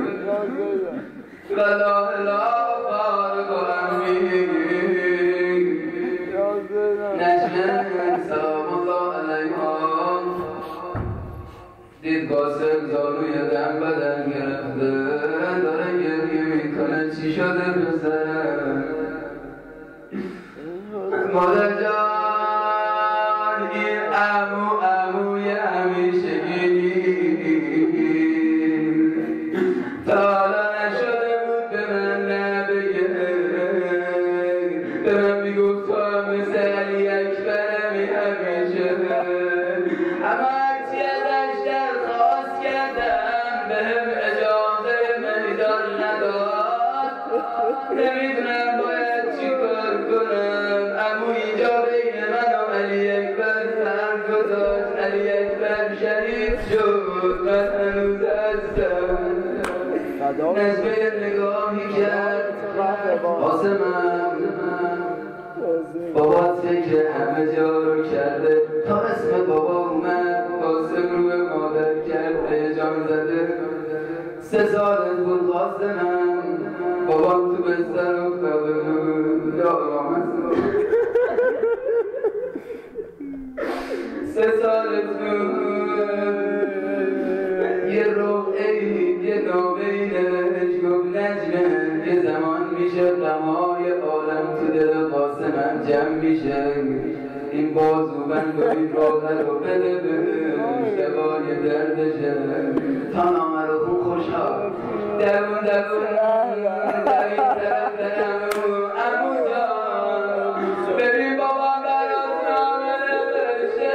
ولا اله فارغ امی نجمه سلام الله علیها دید قاسم زانوی دم بدن گرفته داره گریه میکنه چی شده بزن؟ مادر جان این عموی همیشگی تا حالا نشده بود به من نبگه، به من میگفت تو هم مثل علی اکبرمی همیشه اما هرچی ازش درخواست کردم بهم اجازه میدان نداد. نمیدونم باید چی کار کنم. اما اینجا بین من و علی اکبر فرق گذاشت. علی اکبر شهید شد، من هنوز هستم. نجمه نگاهی کرد واسه من، بابات فکر همه جا رو کرده، تا اسم بابا اومد واسه روی مادر کرده جان زده. 3 سالت بود قاسمم، بابام تو بستر افتاده بود. یا آمد 3 سالت بود، یه رقعی یه نامه‌ای نوشت گفت نجمه یه زمان میشه غم‌های عالم تو دل قاسمم جمع میشه. این بازوبند و این راغه رو بده بهش دوای دردشه. تا نامه رو خون خوشحال دوون در این طرف عمو جان ببین بابا برات نامه نوشته.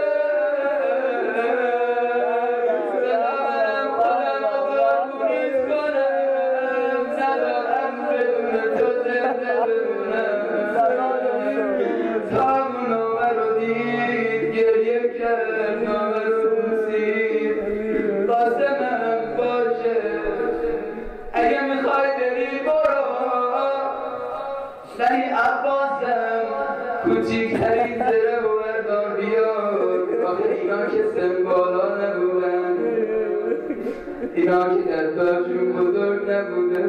بذارم خودم رو قربونیت کنم، ندارم بدون تو زنده بمونم. تا اون نامه رو دید گریه کرد، نامه رو بوسید. قاسمم باشه اگه میخوای بری برو، ولی عباسم کوچیکترین زره و بردار بیار. آخه اینا که سن بالا نبودن، اینا که دستاشون بزرگ نبوده.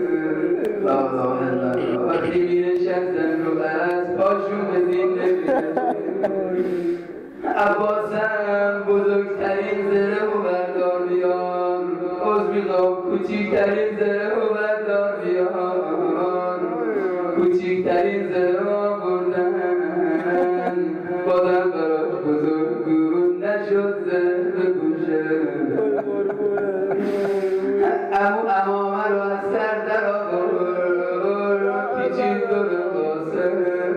وقتی می‌نشستن رو اسب پاشون به زین نمی‌رسه. عباسم بزرگترین زره و بردار بیار. عذر میخوام کوچیکترین زره و بردار بیار. کوچیکترین زره و بردن بازم براش بزرگ بود، نشد زره بگوشه. امامه رو از سر در آورد، پیچید دور قاسم.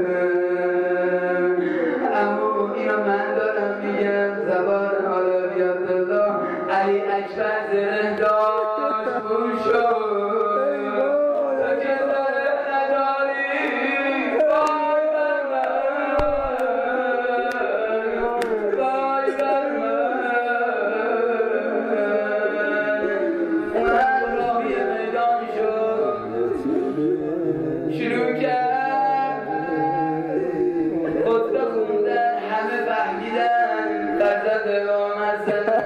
امو اینو من دارم میگم زبان حالا بیاد الله. علی اکبر زره داشت بون شد. تو که زره نداری وای بر من، وای بر من. اومد راهی میدان شد، شروع کرد خطبه خوندن. همه فهمیدن فرزند امام حسن.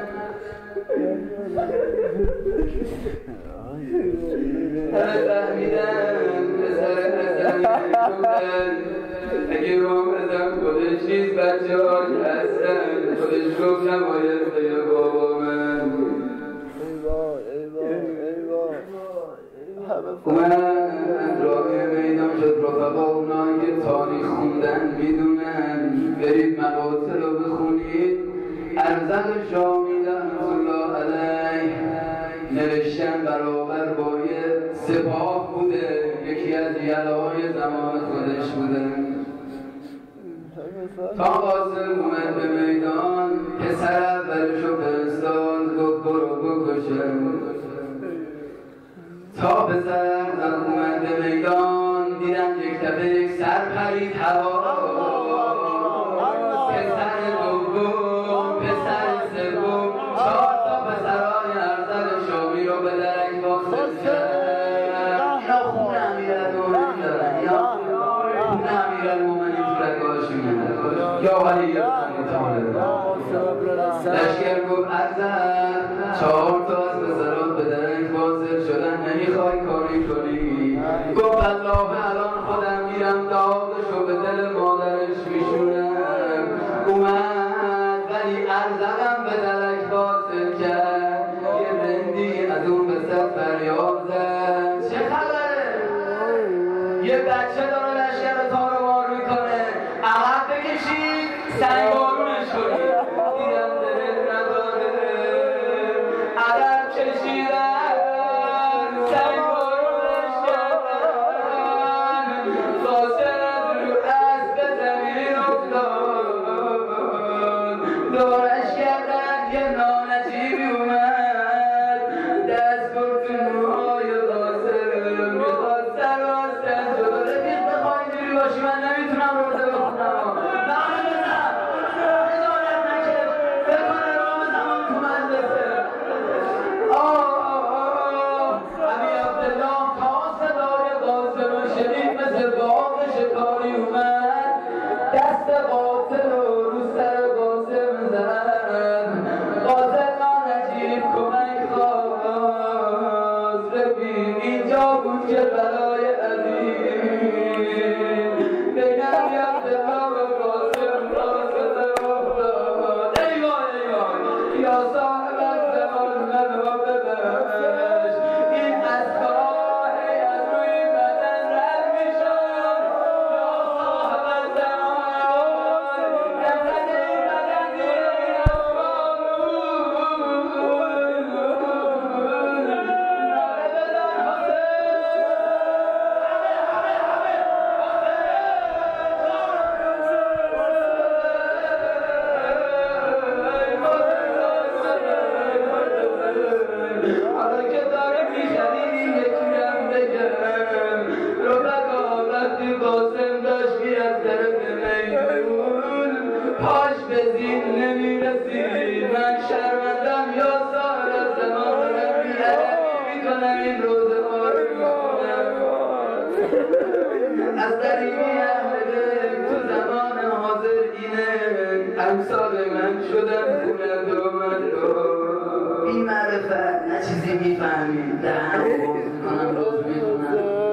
همه فهمیدن پسر حسن خوندن. اگه امام حسن خودش نیست بچه ها هستن. خودش گفت نباید بگه بابا من. اومد راهی میدان شد. رفقا اونایی که تاریخ خوندن میدونن، برید مقاتل رو بخونید. ارزق شامی رحمت الله علیه نوشتن برابر با یه سپاه بوده، یکی از یلاهای زمان خودش بوده. تا قاسم اومد به میدان، پسر اولشو فرستاد گفت برو بکشم. تا پسر اومد به میدان، دیدن یک دفعه یک سر پرید هوا. پسر دوم، پسر سوم، 4 تا پسرای ارزل شامی رو به درک واصل کرد. اینا خون امیرالمومنین دارن، یا خون امیرالمومنین تو رگاشونه، یا ولی لشکر گفت ارزل 4 تا از پسرات به درک واصل شدن، نمیخوای کاری کنی؟ گفت الله الان خودم میرم داغشو به دل مادرش میشونم. اومد ولی ارزقم به درک واصل کرد. یه رندی از اون به سر فریاد زد چه خبره؟ یه بچه داره لشکر تاروار میکنه، عقب بکشید سنگارونش کنید. دیدم دل نداره، عقب کشیدن سنگارونش کردن. قاسم از رو اسب زمین افتاد. دورش کردن یه نانجیبی اومد دست برد تو موهای قاسم میخواد سر واسم جلو رفیق بخواه اینجوری باشی من نمیتونم روزه بخونم نامه بزن ادارت نکرد بکنه رام زمان تو مدرسه علی عبدالله تا صدای قاسم رو شنید مثل باغ شکاری اومد دست قاتل رو رو سر قاسم زد قاتل نانجیب کمک خواست رفیق اینجا بود که بلای عظیم بین علی عبدالله و قاسم فاصله افتاد ای وای ای وای یا صاحب الزمان منو ببخش این اسباه از روی بدن رد میشد یا صاحب الزمان نفد این بدن زیر این اسباه حالا که داره میخرید یکیم بگم رفقا وقتی قاسم داشت بیاد طرف میدون پاش به زین نمیرسید من شرمندم یا صاحب الزمان دارم بیادبی میکنم این روزه ها رو میکنم از طریقی اهل دل تو زمان حاضر اینه امثال من شدن خوند و این معرفت نه چیزی میفهمید دهن رو باز میکنم روز میخونم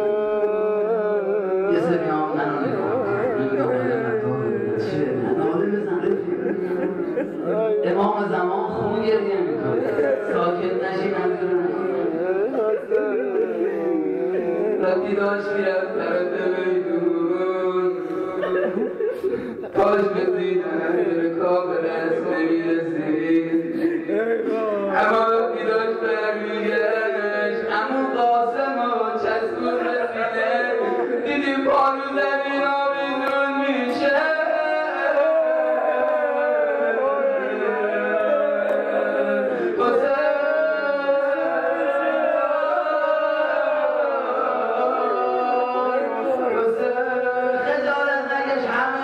یه سری هم منو نگاه این ناله مطابه چیه؟ ناله بزن رفیق امام زمان خون گریه میکنه ساکت نشی منظور وقتی داشت میرفت طرف میدون پاش بزید به کابل از نمیرسید اما وقتی داشت برمیگشت امو قاسم و چسبون رسیده دیدیم پارو زمین آویزون میشه خجالت نکش همه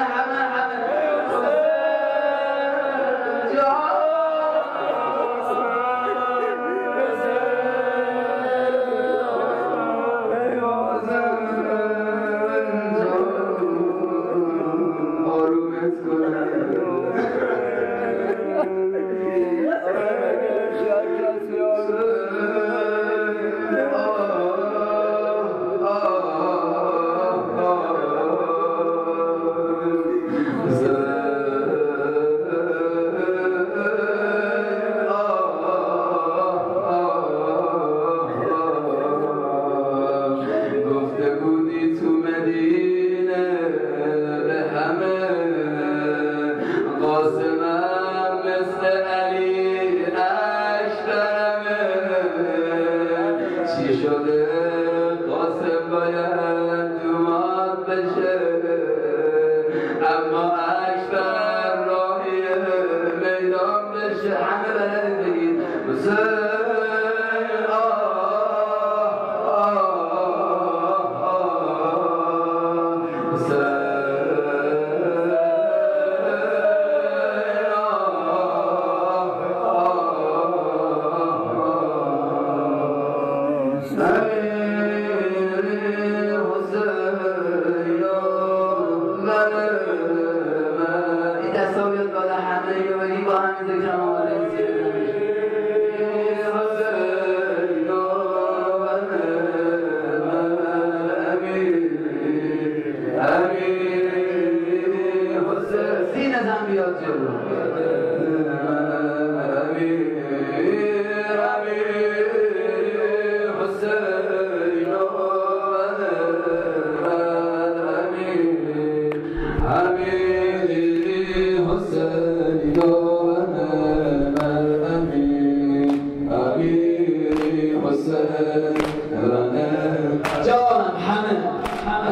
زین زن بیاد جلو